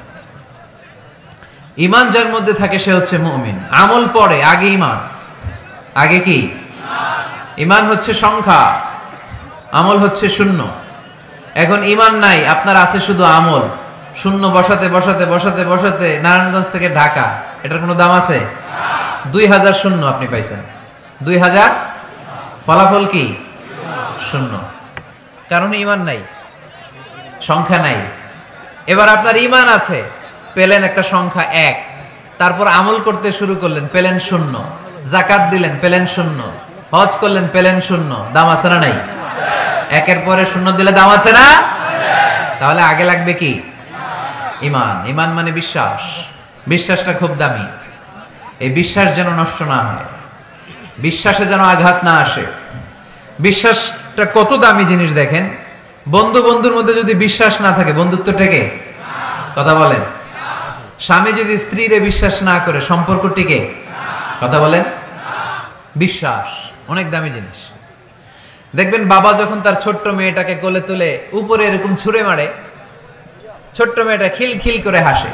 ঈমান যার মধ্যে থাকে সে হচ্ছে মুমিন। আমল পরে, আগে ঈমান। আগে কি? ঈমান হচ্ছে সংখ্যা, আমল হচ্ছে শূন্য। এখন ঈমান নাই, আপনার আছে শুধু আমল। শূন্য বসাতে বসাতে বসাতে বসাতে নারায়ণগঞ্জ থেকে ঢাকা, এটার কোনো দাম আছে? দুই হাজার শূন্য আপনি পাইছেন, দুই হাজার, ফলাফল কি? শূন্য। কারণ ঈমান নাই, সংখ্যা নাই। এবার আপনার ঈমান আছে, পেলেন একটা সংখ্যা এক, তারপর আমল করতে শুরু করলেন, পেলেন শূন্য। যাকাত দিলেন, পেলেন শূন্য। হজ করলেন, পেলেন শূন্য। দাম আছে না নাই? একের পরে শূন্য দিলে দাম আছে না? তাহলে আগে লাগবে কি? ঈমান। ঈমান মানে বিশ্বাস। বিশ্বাসটা খুব দামি। এই বিশ্বাস যেন নষ্ট না হয়, বিশ্বাসে যেন আঘাত না আসে। বিশ্বাসটা কত দামি জিনিস দেখেন। বন্ধু বন্ধুর মধ্যে যদি বিশ্বাস না থাকে, বন্ধুত্ব টেকে? কথা বলেন। স্বামী যদি স্ত্রীরে বিশ্বাস না করে, সম্পর্ক টিকে? কথা বলেন। বিশ্বাস অনেক দামি জিনিস। দেখবেন বাবা যখন তার ছোট্ট মেয়েটাকে কোলে তুলে উপরে এরকম ছুঁড়ে মারে, ছোট্ট মেয়েটা খিলখিল করে হাসে।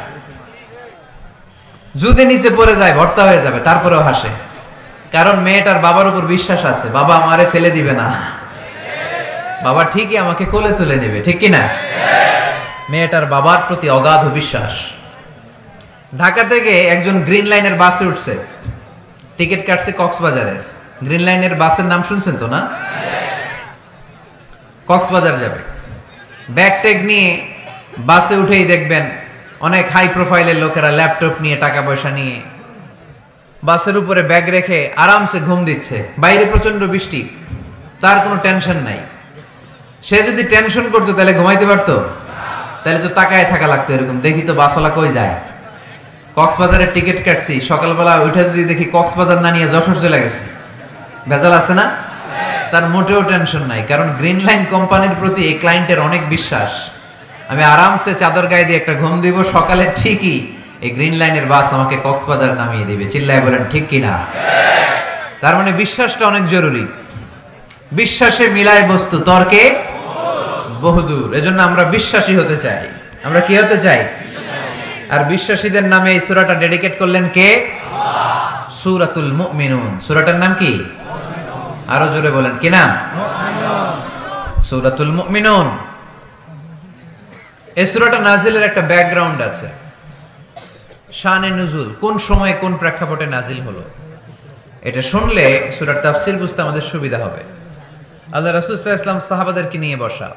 যদি নিচে পড়ে যায় ভর্তা হয়ে যাবে, তারপরেও হাসে। কারণ মেয়েটার বাবার উপর বিশ্বাস আছে, বাবা আমারে ফেলে দিবে না, বাবা ঠিকই আমাকে কোলে তুলে নেবে, ঠিক কি না? মেয়েটার বাবার প্রতি অগাধ বিশ্বাস। ঢাকা থেকে একজন গ্রিন লাইনের বাসে উঠছে, টিকিট কাটছে কক্সবাজারের। গ্রিন লাইনের বাসের নাম শুনছেন তো না? কক্সবাজার যাবে। ব্যাগ ট্যাগ নিয়ে বাসে উঠেই দেখবেন অনেক হাই প্রোফাইলের লোকেরা ল্যাপটপ নিয়ে, টাকা পয়সা নিয়ে বাসের উপরে ব্যাগ রেখে আরামসে ঘুম দিচ্ছে। বাইরে প্রচন্ড বৃষ্টি, তার কোনো টেনশন নাই। সে যদি টেনশন করতো তাহলে ঘুমাইতে পারতো? তাহলে তো তাকায় থাকা লাগতো এরকম, দেখি তো বাসওয়ালা কই যায়। কক্সবাজারের টিকিট কাটছি, সকালবেলা উঠে যদি দেখি কক্সবাজার না নিয়ে যশোর চলে গেছে, ভেজাল আছে না? তার মোটেও টেনশন নাই, কারণ গ্রিন লাইন কোম্পানির প্রতি এই ক্লায়েন্টের অনেক বিশ্বাস। আমি আরামসে চাদর গায়ে দিয়ে একটা ঘুম দিব, সকালে ঠিকই এই গ্রিন লাইনের বাস আমাকে কক্সবাজার নামিয়ে দিবে। চিল্লায় বলেন ঠিক কিনা? তার মানে বিশ্বাসটা অনেক জরুরি। বিশ্বাসে মিলায় বস্তু, তর্কে বহুদূর। এজন্য আমরা বিশ্বাসী হতে চাই। আমরা কি হতে চাই? আর বিশ্বাসীদের নামে এই সূরাটা ডেডিকেট করলেন কে? সূরাতুল মুমিনুন। সূরাটার নাম কি? আরো জোরে বলেন, কি নাম? সূরাতুল মুমিনুন। এই সূরাটা নাজিলের একটা ব্যাকগ্রাউন্ড আছে, শানে নুজুল, কোন সময়ে কোন প্রেক্ষাপটে নাজিল হলো, এটা শুনলে সূরার তাফসীর বুঝতে আমাদের সুবিধা হবে। আল্লাহ রাসূল সাল্লাল্লাহু আলাইহি ওয়াসাল্লাম সাহাবাদেরকে নিয়ে বসা,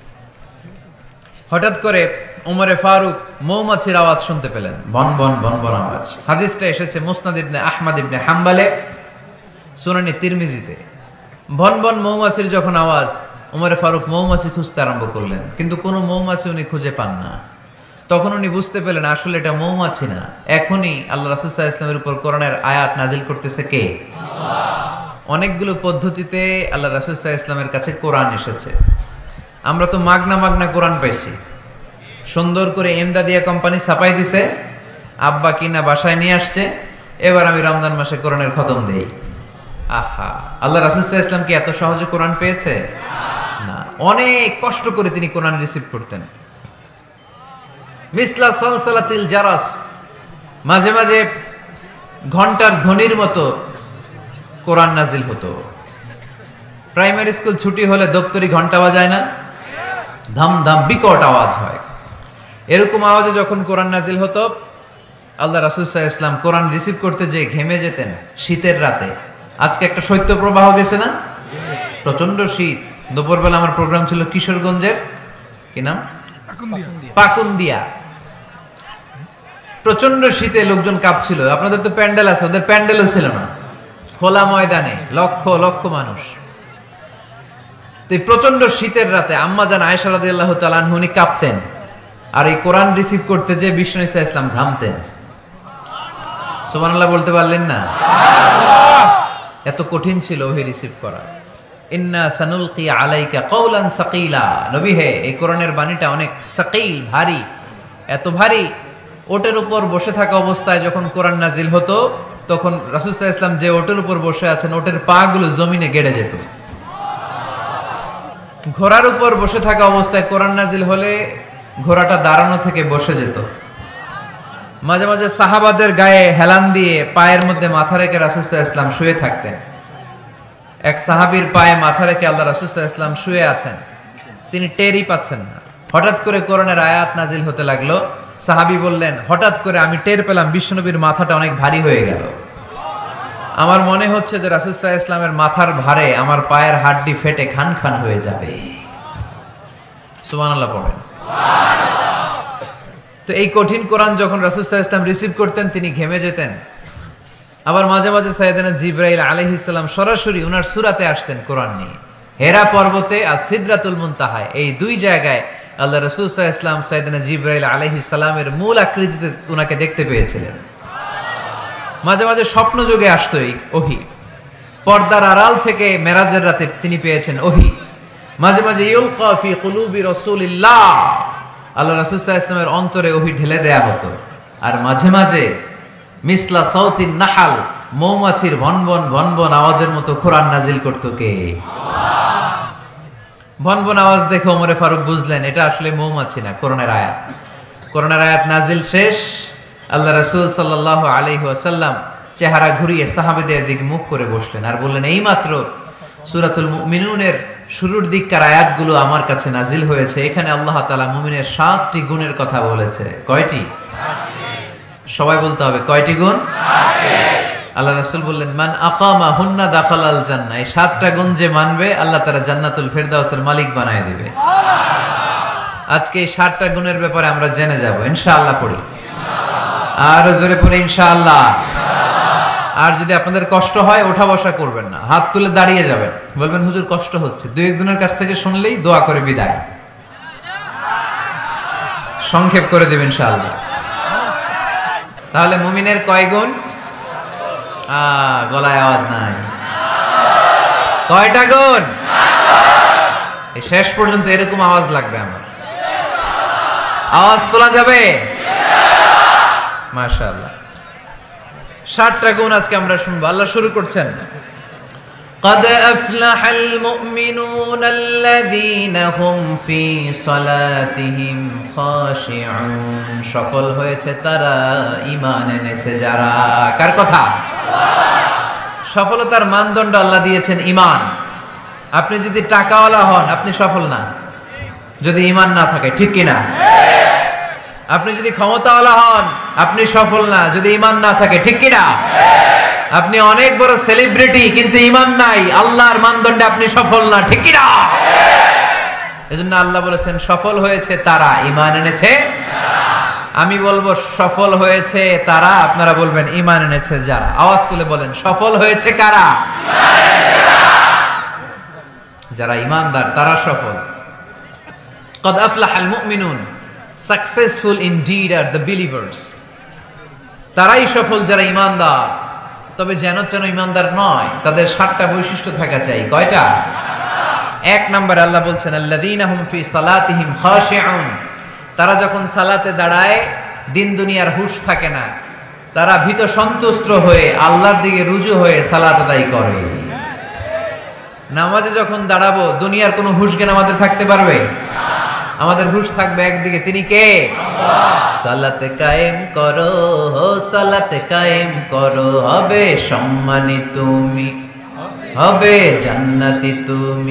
হঠাৎ করে ওমরে ফারুক মৌমাছির আওয়াজ শুনতে পেলেন, বন বন বন বন আওয়াজ। হাদিসটা এসেছে মুসনাদ ইবনে আহমদ ইবনে হাম্বলে, সুনানি তিরমিজিতে। বন বন মৌমাছির যখন আওয়াজ, ওমরে ফারুক মৌমাছি খুঁজতে আরম্ভ করলেন, কিন্তু কোনো মৌমাছি উনি খুঁজে পান না। তখন উনি বুঝতে পেলেন আসলে এটা মৌমাছি না, এখনই আল্লাহ রাসূল সাল্লাল্লাহু আলাইহি ওয়াসাল্লামের উপর কোরআনের আয়াত নাজিল করতেছে কে? আল্লাহ। অনেকগুলো পদ্ধতিতে আল্লাহ রাসূল সাল্লাল্লাহু আলাইহি ওয়াসাল্লামের কাছে কোরআন এসেছে। আমরা তো মাগনা মাগনা কোরআন পাইছি, সুন্দর করে এমদাদিয়া কোম্পানি ছাপাই দিছে, আব্বা কিনা বাসায় নিয়ে আসছে, এবার আমি রমজান মাসে কোরআনের খতম দেই। আহা, আল্লাহ রাসূল সাল্লাল্লাহু আলাইহি ওয়াসাল্লাম কি এত সহজে কোরআন পেয়েছে? না, অনেক কষ্ট করে তিনি কোরআন রিসিভ করতেন। মিসলা সালসালাতিল জারাস, মাঝে মাঝে ঘন্টার ধ্বনির মতো কোরআন নাজিল হতো। প্রাইমারি স্কুল ছুটি হলে দপ্তরি ঘন্টা বাজায় না? ধাম ধাম বিকট আওয়াজ হয়। এরকম আওয়াজে যখন কোরআন নাজিল হতো, আল্লাহ রাসূল সাল্লাল্লাহু আলাইহি ওয়াসাল্লাম কোরআন রিসিভ করতে যেয়ে ঘেমে যেতেন শীতের রাতে। আজকে একটা শৈত্য প্রবাহ গেছে না, প্রচন্ড শীত। দুপুরবেলা আমার প্রোগ্রাম ছিল কিশোরগঞ্জের কি নাম, পাকুন্দিয়া। প্রচন্ড শীতে লোকজন কাঁপছিল। আপনাদের তো প্যান্ডেল আছে, ওদের প্যান্ডেলও ছিল না, খোলা ময়দানে লক্ষ লক্ষ মানুষ। তো এই প্রচন্ড শীতের রাতে আম্মা জান আয়েশা রাদিয়াল্লাহু তাআলা আনহা উনি কাঁপতেন, আর এই কোরআন রিসিভ করতে যে বিষ্ণু ঈসা ইসলাম ঘামতেন। সুবহানাল্লাহ বলতে পারলেন না? এত কঠিন ছিল ওহি রিসিভ করা। ইন্না সানুলকি আলাইকা কওলান সাকিলা, নবী হে এই কোরআনের বাণীটা অনেক সাকিল, ভারী, এত ভারী ওটের উপর বসে থাকা অবস্থায় যখন কোরআন নাজিল হতো তখন রাসূল সাল্লাল্লাহু আলাইহি ওয়াসাল্লাম যে ওটের উপর বসে আছেন ওটের পা গুলো জমিনে গেড়ে যেত। ঘোড়ার উপর বসে থাকা অবস্থায় কোরআন নাজিল হলে ঘোড়াটা দাঁড়ানো থেকে বসে যেত। মাঝে মাঝে সাহাবাদের গায়ে হেলান দিয়ে পায়ের মধ্যে মাথা রেখে রাসূল সাল্লাল্লাহু আলাইহি ওয়াসাল্লাম শুয়ে থাকতেন। এক সাহাবীর পায়ে মাথা রেখে আল্লাহ রাসূল সাল্লাল্লাহু আলাইহি ওয়াসাল্লাম শুয়ে আছেন, তিনি টেরই পাচ্ছেন না। হঠাৎ করে কোরআনের আয়াত নাজিল হতে লাগলো। সাহাবী বললেন, হঠাৎ করে আমি টের পেলাম বিশ্বনবীর মাথাটা অনেক ভারী হয়ে গেল। আমার মনে হচ্ছে যে রাসূল সাল্লাল্লাহু আলাইহি ওয়াসাল্লামের মাথার ভারে আমার পায়ের হাড্ডি ফেটে খান খান হয়ে যাবে। সুবহানাল্লাহ পড়েন। তো এই কঠিন কোরআন যখন রাসূল সাল্লাল্লাহু আলাইহি ওয়াসাল্লাম রিসিভ করতেন তিনি ঘেমে যেতেন। আবার মাঝে মাঝে সাইয়েদনা জিবরাইল আলাইহিস সালাম সরাসরি ওনার সূরাতে আসতেন কোরআন নিয়ে। হেরা পর্বতে আর সিদরাতুল মুনতাহায় এই দুই জায়গায় আল্লাহ রাসূল সাল্লাল্লাহু আলাইহি ওয়াসাল্লাম সাইয়েদনা জিবরাইল আলাইহিস সালামের মূল আকৃতিতে ওনাকে দেখতে পেয়েছিলেন। মাঝে মাঝে স্বপ্ন যুগে আসতো এই ওহী। পর্দার আড়াল থেকে মেরাজের রাতে তিনি পেয়েছেন ওহী। মাঝে মাঝে ইউলকা ফি কুলুবি রাসূলিল্লাহ, আল্লাহ রাসূল সাল্লাল্লাহু আলাইহি ওয়াসাল্লামের অন্তরে ওহী ঢেলে দেয়া হতো। আর মাঝে মাঝে মিসলা সাউতিন নাহাল, মৌমাছির ভনভন ভনভন আওয়াজের মতো কোরআন নাজিল করতো কে? আল্লাহ। ভনভন আওয়াজ দেখে ওমরে ফারুক বুঝলেন এটা আসলে মৌমাছি না, কোরআনের আয়াত। কোরআনের আয়াত নাজিল শেষ, আল্লাহ রাসূল সাল্লাল্লাহু আলাইহি ওয়াসাল্লাম চেহারা ঘুরিয়ে সাহাবীদের দিকে মুখ করে বসলেন আর বললেন, এইমাত্র সূরাতুল মুমিনুনের শুরুর দিককার আয়াতগুলো আমার কাছে নাজিল হয়েছে। এখানে আল্লাহ তাআলা মুমিনের সাতটি গুণের কথা বলেছে। কয়টি? সবাই বলতে হবে, কয়টি গুণ? আল্লাহ রাসূল বললেন, মান আকামা হুন্না দাখালাল জান্নাহ, এই সাতটা গুণ যে মানবে আল্লাহ তাআলা জান্নাতুল ফেরদাউসের মালিক বানায় দিবে। আজকে এই সাতটা গুণের ব্যাপারে আমরা জেনে যাব ইনশাআল্লাহ। পড়ি আর জোরে পড়ে ইনশাআল্লাহ। আর যদি আপনাদের কষ্ট হয় ওঠা বসা করবেন না, হাত তুলে দাঁড়িয়ে যাবেন, বলবেন হুজুর কষ্ট হচ্ছে। দুই একজনের কাছ থেকে শুনলেই দোয়া করে বিদায়, সংক্ষেপ করে দেবেন ইনশাআল্লাহ। তাহলে মুমিনের কয় গুণ? আ গলায় আওয়াজ নাই। কয়টা গুণ? এই শেষ পর্যন্ত এরকম আওয়াজ লাগবে আমার। আওয়াজ তোলা যাবে? মাশাআল্লাহ। সাতটা গুণ আজকে আমরা শুনবো। আল্লাহ শুরু করছেন, قد أفلح المؤمنون الذين هم في صلاتهم خاشعون, সফল হয়েছে তারা ঈমান এনেছে যারা। কার কথা? সফলতার মানদণ্ড আল্লাহ দিয়েছেন ঈমান। আপনি যদি টাকাওয়ালা হন আপনি সফল না যদি ঈমান না থাকে, ঠিক কি না? আপনি যদি ক্ষমতাওয়ালা হন আপনি সফল না যদি ঈমান না থাকে, ঠিক কি না? আপনি অনেক বড় সেলিব্রিটি কিন্তু ঈমান নাই, আল্লাহর মানদণ্ডে আপনি সফল না, ঠিক কি না? এজন্য আল্লাহ বলেছেন সফল হয়েছে তারা ঈমান এনেছে। আমি বলবো সফল হয়েছে তারা, আপনারা বলবেন ঈমান এনেছে যারা। আওয়াজ তুলে বলেন সফল হয়েছে কারা? যারা ঈমানদার তারা সফল। قد أفلح المؤمنون, successful indeed are the believers. তারাই সফল যারা ঈমানদার। তবে যেন যেন ঈমানদার নয়, তাদের সাতটা বৈশিষ্ট্য থাকা চাই। কয়টা? এক নম্বর আল্লাহ বলছেন আল্লাযীনা হুম ফি সালাতিহিম খাশিউন, তারা যখন সালাতে দাঁড়ায় দিন দুনিয়ার হুঁশ থাকে না, তারা ভীত সন্তুষ্ট হয়ে আল্লাহর দিকে রুজু হয়ে সালাত আদায় করে। নামাজে যখন দাঁড়াবো দুনিয়ার কোনো হুঁশ জ্ঞান আমাদের থাকতে পারবে? আমাদের হুঁশ থাকবে একদিকে, তিনি কে? সালাতে কায়েম করো, সালাতে কায়েম করো, হবে সম্মানী তুমি, হবে জান্নাতি তুমি,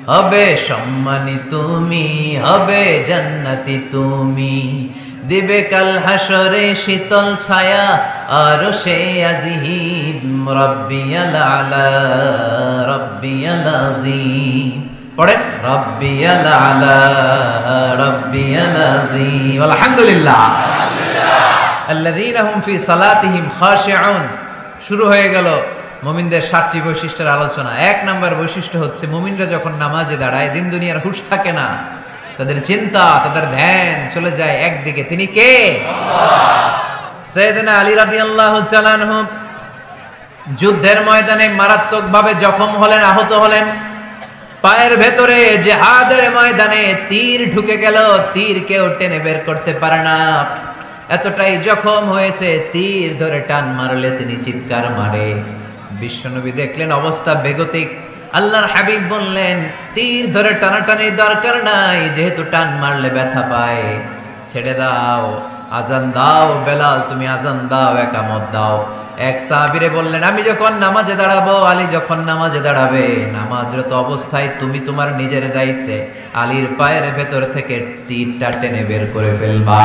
হবে সম্মানী তুমি, হবে জান্নাতি তুমি, দিবে কাল হাসরে শীতল ছায়া আরশে আজিম, রাব্বিয়াল আলা রাব্বিয়াল আযীম। পড়েন রাব্বিয়াল আলা রাব্বিয়াল আযীম। আলহামদুলিল্লাহ। আল্লাযীনা হুম ফি সালাতিহিম খাশিউন। শুরু হয়ে গেল মুমিনদের সাতটি বৈশিষ্ট্যের আলোচনা। এক নাম্বার বৈশিষ্ট্য হচ্ছে মুমিনরা যখন নামাজে দাঁড়ায় দিন দুনিয়ার হুঁশ থাকে না, তাদের চিন্তা তাদের ধ্যান চলে যায় একদিকে, তিনি কে? সাইয়েদনা আলী রাদিয়াল্লাহু তাআলা আনহু যুদ্ধের ময়দানে মারাত্মকভাবে জখম হলেন, আহত হলেন। পায়ের ভেতরে জিহাদের ময়দানে তীর ঢুকে গেল, তীর কেউ টেনে বের করতে পারে না, এতটাই জখম হয়েছে। তীর ধরে টান মারলে তিনি চিৎকার মারে। বিশ্বনবী দেখলেন অবস্থা বেগতিক। আল্লাহর হাবিব বললেন, তীর ধরে টানাটানি দরকার নাই, যেহেতু টান মারলে ব্যথা পায়, ছেড়ে দাও, আজান দাও। বেলাল তুমি আজান দাও, একামত দাও। এক সাহাবীরে বললেন, আমি যখন নামাজে দাঁড়াবো, আলী যখন নামাজে দাঁড়াবে, নামাজরত অবস্থায় তুমি তোমার নিজের দায়িত্বে আলীর পায়ের ভেতর থেকে তীরটা টেনে বের করে ফেলবা।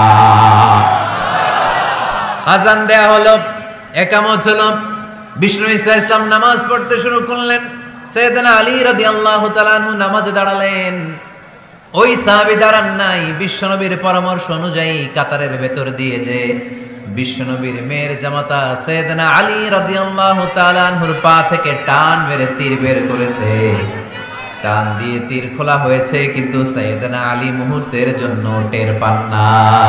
আজান দেয়া হলো, একামত হলো, বিষ্ণু ইসা ইসলাম নামাজ পড়তে শুরু করলেন। সাইয়েদনা আলী রাদিয়াল্লাহু তাআলা আনহু নামাজে দাঁড়ালেন। ওই সাহাবী দাঁড়ান নাই, বিশ্বনবীর পরামর্শ অনুযায়ী কাতারের ভেতর দিয়ে যে বিশ্বনবীর মেয়ের জামাতা সাইয়েদনা আলী রাদিয়াল্লাহু তাআলা আনহুর পা থেকে টান মেরে তীর বের করেছে। টান দিয়ে তীর খোলা হয়েছে, কিন্তু সাইয়েদনা আলী মুহূর্তের জন্য টের পান না।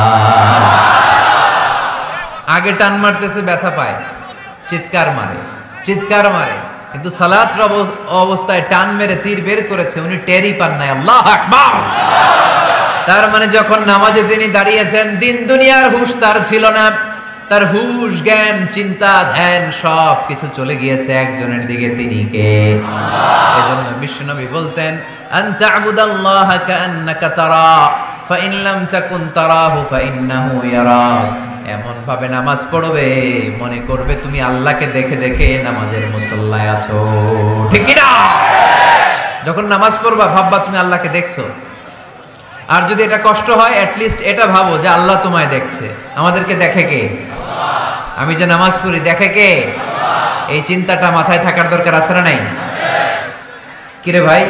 আগে টান মারতেছে, ব্যথা পায়, চিৎকার মারে, চিৎকার মারে, কিন্তু সালাত অবস্থায় টান মেরে তীর বের করেছে, উনি টেরই পান নাই। আল্লাহু আকবার। তার মানে যখন নামাজে তিনি দাঁড়িয়েছেন, দিন দুনিয়ার হুঁশ তার ছিল না, তার হুঁশ, জ্ঞান, চিন্তা, ধ্যান সব কিছু চলে গিয়েছে একজনের দিকে, তিনি কে? এজন্য বিশ্বনবী বলতেন, আন তা'বুদাল্লাহা কাআন্নাকা তারা ফাইন লাম তাকুন তারাহু ফাইন্নাহু ইয়ারাক। এমন ভাবে নামাজ পড়বে মনে করবে তুমি আল্লাহকে দেখে দেখে নামাজের মুসল্লায় আছো, ঠিক কি না? যখন নামাজ পড়বা ভাববা তুমি আল্লাহকে দেখছো। আর যদি এটা কষ্ট হয়, অ্যাটলিস্ট এটা ভাবো যে আল্লাহ তোমায় দেখছে। আমাদেরকে দেখে কে? আমি যে নামাজ পড়ি দেখে কে? এই চিন্তাটা মাথায় থাকার দরকার আছে না নাই? কিরে ভাই,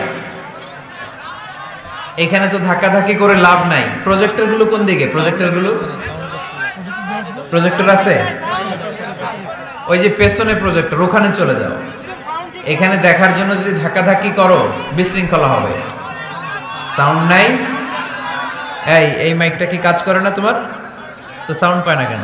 এখানে তো ধাক্কাধাক্কি করে লাভ নাই। প্রজেক্টর গুলো কোন দিকে? প্রজেক্টর গুলো প্রজেক্টর আছে ওই যে পেছনে প্রজেক্টর, ওখানে চলে যাও। এখানে দেখার জন্য যদি ধাক্কাধাক্কি করো বিশৃঙ্খলা হবে। সাউন্ড নাই। এই এই মাইকটা কি কাজ করে না তোমার? তো সাউন্ড পায় না কেন?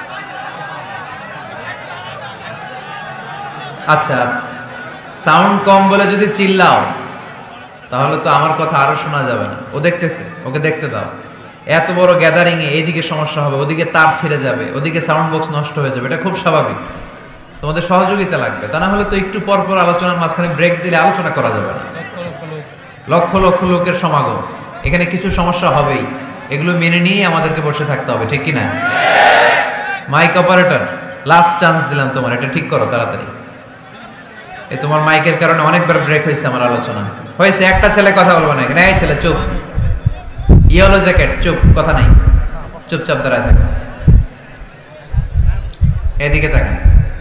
আচ্ছা আচ্ছা, সাউন্ড কম বলে যদি চিল্লাও তাহলে তো আমার কথা আরো শোনা যাবে না। ও দেখতেছে, ওকে দেখতে দাও। এত বড় গ্যাদারিং এ এইদিকে সমস্যা হবে, ওদিকে তার ছিঁড়ে যাবে, ওদিকে সাউন্ড বক্স নষ্ট হয়ে যাবে, এটা খুব স্বাভাবিক। তোমাদের সহযোগিতা লাগবে, তা না হলে তো একটু পর পর আলোচনার মাঝখানে ব্রেক দিলে আলোচনা করা যাবে না। লক্ষ লক্ষ লোকের সমাগম, এখানে কিছু সমস্যা হবেই, এগুলো মেনে নিয়ে আমাদেরকে বসে থাকতে হবে, ঠিক কিনা? মাইক অপারেটর, লাস্ট চান্স দিলাম তোমার, এটা ঠিক করো তাড়াতাড়ি। এই তোমার মাইকের কারণে অনেকবার ব্রেক হয়েছে আমার আলোচনা। হয়েছে, একটা ছেলে কথা বলবো না এখানে। এই ছেলে চুপ, ইয়েলো জ্যাকেট চুপ, কথা নাই, চুপচাপ দাঁড়ায় থাকে। এদিকে তাকান।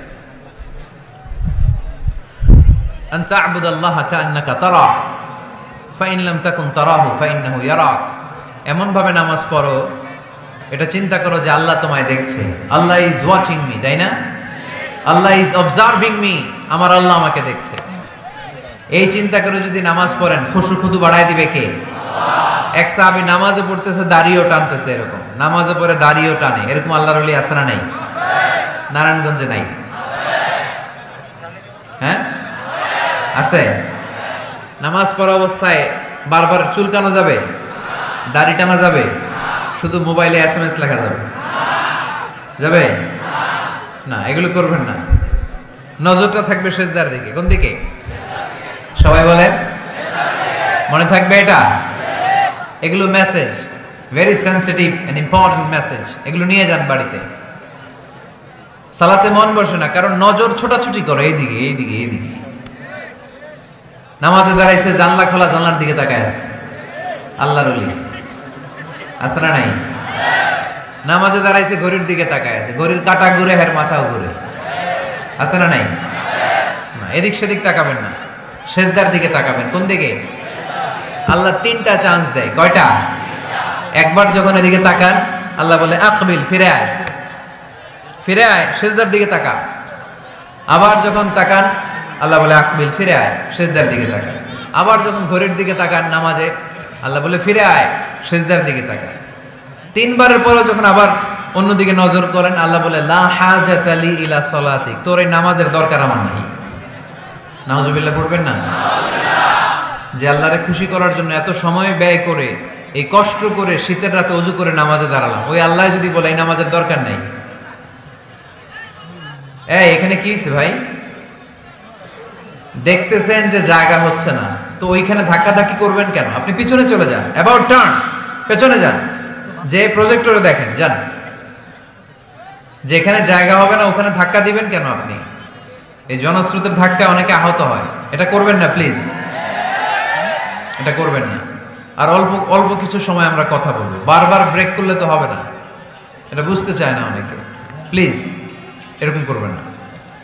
আন তা'বুদাল্লাহা কাআন্নাকা তারা ফাইন লাম তাকুন তারাহু ফাইন্নাহু ইয়ারাক। এমন ভাবে নামাজ পড়ো, এটা চিন্তা করো যে আল্লাহ তোমায় দেখছে। আল্লাহ ইজ ওয়াচিং মি, তাই না? আল্লাহ ইজ অবজার্ভিং মি, আমার আল্লাহ আমাকে দেখছে। এই চিন্তা করে যদি নামাজ পড়েন, খুশু খুদু বাড়ায় দিবে কে? এক সাহাবী নামাজও পড়তেছে, দাড়িও টানতেছে, এরকম নামাজও পড়ে দাড়িও টানে, এরকম আল্লাহর ওলি আছে না নাই? নারায়ণগঞ্জে নাই? হ্যাঁ আছে। নামাজ পড়া অবস্থায় বারবার চুলকানো যাবে, দাড়ি টানা যাবে, শুধু মোবাইলে এস এম এস লেখা যাবে? যাবে না, এগুলো করবেন না। নজরটা থাকবে সেজদার দিকে। কোন দিকে? সবাই বলেন, মনে থাকবে এটা। এগুলো message, very sensitive and important message, এগুলো নিয়ে যান বাড়িতে। সালাতে মন বসে না, কারণ নজর ছোটাছুটি করো এইদিকে এইদিকে এইদিকে। নামাজে দাঁড়াইছে, জানলা খোলা, জানলার দিকে তাকায় আছে। আল্লাহর ওলি আছে না নাই? নামাজে দাঁড়াইছে, ঘড়ির দিকে তাকায় আছে, ঘড়ির কাঁটা ঘুরে, হের মাথাও ঘুরে, আছে না নাই? না, এদিক সেদিক তাকাবেন না, সেজদার দিকে তাকাবেন। কোন দিকে? আল্লাহ তিনটা চান্স দেয়। কয়টা? একবার যখন এদিকে তাকান, আল্লাহ বলে আকবিল, ফিরে আয়, ফিরে আয়, সেজদার দিকে তাকা। আবার যখন তাকান, আল্লাহ বলে আকবিল, ফিরে আয়, সেজদার দিকে তাকা। আবার যখন ঘড়ির দিকে তাকান নামাজে, আল্লাহ বলে ফিরে আয়, সেজদার দিকে তাকা। তিনবারের পরে যখন আবার অন্যদিকে নজর করেন, আল্লাহ বলে লা হাজাতা লি ইলা সলাতিক, তোর এই নামাজের দরকার আমার নাই। নাউজুবিল্লাহ পড়বেন না? যে আল্লাহরে খুশি করার জন্য এত সময় ব্যয় করে, এই কষ্ট করে শীতের রাতে ওযু করে নামাজে দাঁড়ালাম, ওই আল্লাহ যদি বলে এই নামাজের দরকার নাই। এই এখানে কি হয়েছে ভাই? দেখতেছেন যে জায়গা হচ্ছে না, তো ওইখানে ধাক্কাধাক্কি করবেন কেন? আপনি পিছনে চলে যান, অ্যাবাউট টার্ন, পেছনে যান, যে প্রজেক্টরে দেখেন, যান। যেখানে জায়গা হবে না ওখানে ধাক্কা দিবেন কেন আপনি? এই জনস্রোতের ধাক্কা অনেকে আহত হয়, এটা করবেন না প্লিজ, এটা করবেন না। আর অল্প অল্প কিছু সময় আমরা কথা বলবো, বারবার ব্রেক করলে তো হবে না, এটা বুঝতে চায় না অনেকে। প্লিজ এরকম করবেন না।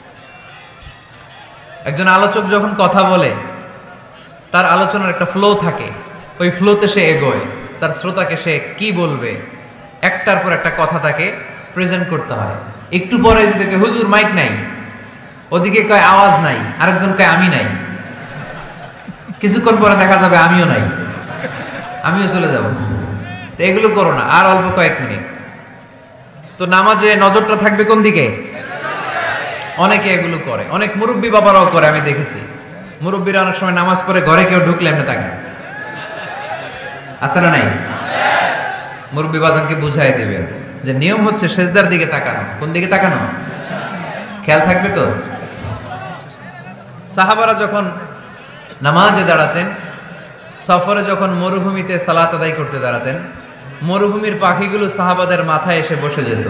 একজন আলোচক যখন কথা বলে, তার আলোচনার একটা ফ্লো থাকে, ওই ফ্লোতে সে এগোয়, তার শ্রোতাকে সে কি বলবে একটার পর একটা কথা তাকে প্রেজেন্ট করতে হয়। একটু পরে যদি দেখে হুজুর মাইক নাই, ওদিকে কয় আওয়াজ নাই, আরেকজন কয় আমি নাই, কিছুক্ষণ পরে দেখা যাবে আমিও নাই, আমিও চলে যাব। তো এগুলো করো না, আর অল্প কয়েক মিনিট। তো নামাজে নজরটা থাকবে কোন দিকে? অনেকে এগুলো করে, অনেক মুরব্বী বাবারাও করে, আমি দেখেছি। মুরব্বীরা অনেক সময় নামাজ পড়ে ঘরে কেউ ঢুকলে এমনি তাকায়, আছে না নাই? মুরব্বী বাজানকে বুঝাই দেবেন যে নিয়ম হচ্ছে সেজদার দিকে তাকানো। কোন দিকে তাকানো? খেয়াল থাকবে তো। সাহাবারা যখন নামাজে দাঁড়াতেন, সফরে যখন মরুভূমিতে সালাত আদায় করতে দাঁড়াতেন, মরুভূমির পাখিগুলো সাহাবাদের মাথায় এসে বসে যেত।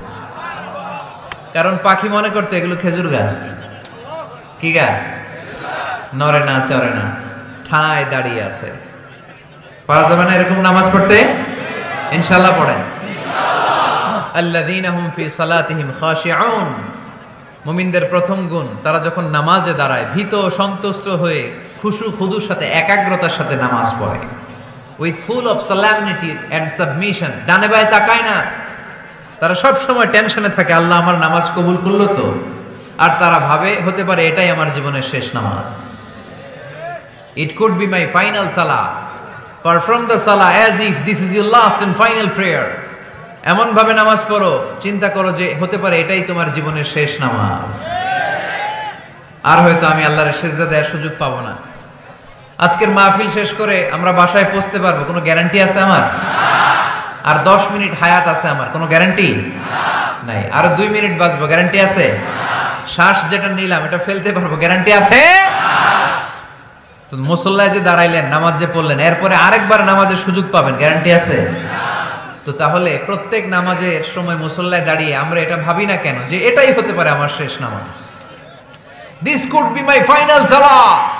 কারণ পাখি মনে করতে এগুলো খেজুর গাছ। কি গাছ? নড়ে না, চড়ে না, ঠায় দাঁড়িয়ে আছে। পারা যাবে না এরকম নামাজ পড়তে? ইনশাআল্লাহ পড়েন। আল্লাযীনা হুম ফি সালাতিহিম খাশিউন, মুমিনদের প্রথম গুণ, তারা যখন নামাজে দাঁড়ায় ভীত সন্তুষ্ট হয়ে খুশু খুদুর সাথে, একাগ্রতার সাথে নামাজ পড়ে। With full of solemnity and submission, ডানে বায়ে তাকায় না। তারা সব সময় টেনশনে থাকে, আল্লাহ আমার নামাজ কবুল করলো তো? আর তারা ভাবে হতে পারে এটাই আমার জীবনের শেষ নামাজ। It could be my final salah, perform the salah as if this is your last and final prayer. এমন ভাবে নামাজ পড়ো, চিন্তা করো যে হতে পারে এটাই তোমার জীবনের শেষ নামাজ, আর হয়তো আমি আল্লাহর সিজদা দেওয়ার সুযোগ পাবো না। আজকের মাহফিল শেষ করে আমরা বাসায় পৌঁছতে পারবো, কোনো গ্যারান্টি আছে আমার? আর দশ মিনিট হায়াত আছে আমার, কোনো গ্যারান্টি নাই। আর দুই মিনিট বাঁচবো, গ্যারান্টি আছে? শ্বাস যেটা নিলাম এটা ফেলতে পারবো, গ্যারান্টি আছে? তো মুসল্লায় যে দাঁড়াইলেন, নামাজ যে পড়লেন, এরপরে আরেকবার নামাজের সুযোগ পাবেন, গ্যারান্টি আছে? তো তাহলে প্রত্যেক নামাজের সময় মুসল্লায় দাঁড়িয়ে আমরা এটা ভাবি না কেন যে এটাই হতে পারে আমার শেষ নামাজ? This could be my final salah,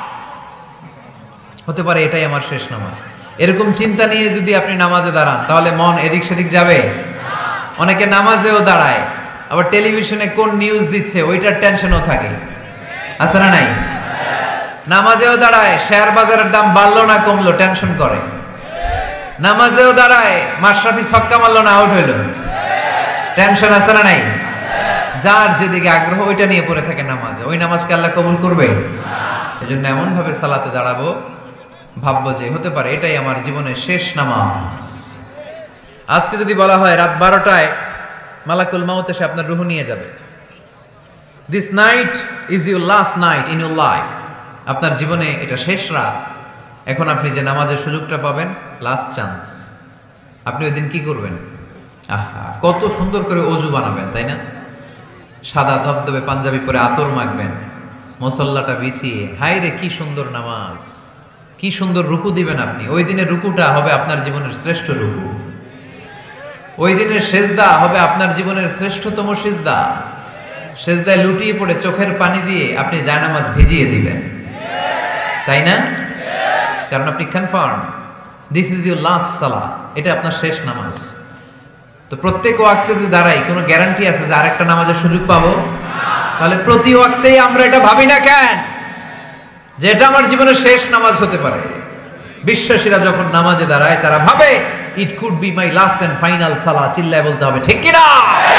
হতে পারে এটাই আমার শেষ নামাজ। এরকম চিন্তা নিয়ে যদি আপনি নামাজে দাঁড়ান, তাহলে মন এদিক সেদিক যাবে। অনেকে নামাজেও দাঁড়ায়, আবার টেলিভিশনে কোন নিউজ দিচ্ছে ওইটার টেনশনও থাকে, আছে না নাই? নামাজেও দাঁড়ায়, শেয়ার বাজারের দাম বাড়লো না কমলো টেনশন করে। নামাজেও দাঁড়ায়, মাশরাফি ছক্কা মারলো না আউট হইলো, টেনশন আছে না নাই? যার যেদিকে আগ্রহ ওইটা নিয়ে পড়ে থাকে নামাজে, ওই নামাজকে আল্লাহ কবুল করবে? এই জন্য এমন ভাবে সালাতে দাঁড়াবো, ভাববো যে হতে পারে এটাই আমার জীবনের শেষ নামাজ। আজকে যদি বলা হয় রাত বারোটায় মালাকুল মাউত এসে আপনার রূহ নিয়ে যাবে, this night is your last night in your life, আপনার জীবনে এটা শেষ রাত, এখন আপনি যে নামাজের সুযোগটা পাবেন, লাস্ট চান্স, আপনি ওই দিন কি করবেন? আহা, কত সুন্দর করে অজু বানাবেন, তাই না? সাদা ধবধবে পাঞ্জাবি পরে আতর মাখবেন, মুসল্লাটা বিছিয়ে, হায় রে কি সুন্দর নামাজ, কি সুন্দর রুকু দিবেন আপনি। ওই দিনের রুকুটা হবে আপনার জীবনের শ্রেষ্ঠ রুকু, ওই দিনের সেজদা হবে আপনার জীবনের শ্রেষ্ঠতম সেজদা। সেজদায় লুটিয়ে পড়ে চোখের পানি দিয়ে আপনি জায়নামাজ ভিজিয়ে দিবেন। তাই না? কারণ আপনি confirm this is your last salah, এটা আপনার শেষ নামাজ। তো প্রত্যেক ওয়াক্তে যে দাঁড়াই, কোনো গ্যারান্টি আছে যে আরেকটা নামাজের সুযোগ পাবো? তাহলে প্রতি ওয়াক্তেই আমরা এটা ভাবি না কেন যে এটা আমার জীবনের শেষ নামাজ হতে পারে? বিশ্বাসীরা যখন নামাজে দাঁড়ায় তারা ভাবে it could be my last and final salah. চিল্লায় বলতে হবে ঠিক কি না?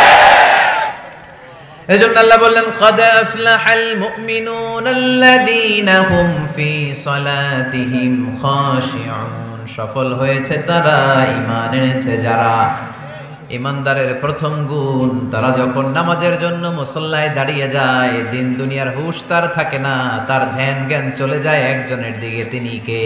এজন্য আল্লাহ বললেন قد أفلح المؤمنون الذين هم في صلاتهم خاشعون। সফল হয়েছে তারা, ঈমান এনেছে যারা। ঈমানদারের প্রথম গুণ, তারা যখন নামাজের জন্য মুসল্লায় দাঁড়িয়ে যায়, দিন দুনিয়ার হুঁশ তার থাকে না, তার ধ্যান জ্ঞান চলে যায় একজনের দিকে, তিনি কে?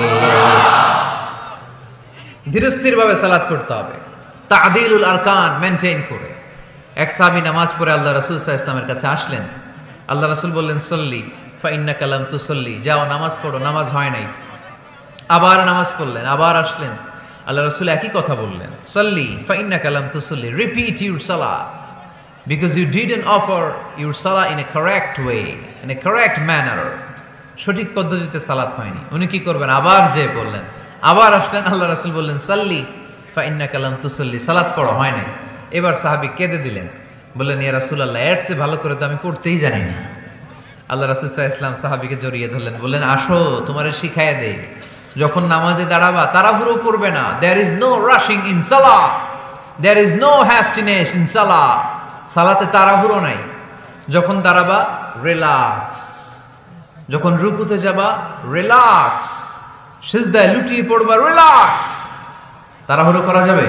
ধীরস্থির ভাবে সালাত পড়তে হবে, তা'দিলুল আরকান মেইনটেইন করে। এক সাহাবী নামাজ পড়ে আল্লাহ রাসূল সাল্লাল্লাহু আলাইহি ওয়াসাল্লামের কাছে আসলেন। আল্লাহ রাসূল বললেন সল্লি ফা ইন্নাকা লাম তুসল্লি, যাও নামাজ পড়ো, নামাজ হয় নাই। আবার নামাজ পড়লেন, আবার আসলেন, আল্লাহ রাসূল একই কথা বললেন, সল্লি ফা ইন্নাকা লাম তুসল্লি, repeat your salah because you didn't offer your salah in a correct way, in a correct manner. সঠিক পদ্ধতিতে সালাত হয়নি। উনি কি করবেন? আবার যে বললেন, আবার আসলেন, আল্লাহ রাসূল বললেন সল্লি ফা ইন্নাকা লাম তুসল্লি, সালাত পড়ো, হয় নাই। এবার সাহাবী কেঁদে দিলেন, বললেন ইয়া রাসূলুল্লাহ, এর চেয়ে ভালো করে তো আমি পড়তেই জানি না। আল্লাহ রাসূল সাল্লাল্লাহু আলাইহি ওয়াসাল্লাম সাহাবীকে জড়িয়ে ধরলেন, বললেন আসো তোমারে শিখাইয়া দেই, যখন নামাজে দাঁড়াবা তাড়াহুড়ো করবে না। There is no rushing in salah, there is no hastiness in salah. সালাতে তাড়াহুড়ো নাই। যখন দাঁড়াবা রিল্যাক্স, যখন রুকুতে যাবা রিল্যাক্স, সিজদায় লুটিয়ে পড়বা রিল্যাক্স। তাড়াহুড়ো করা যাবে?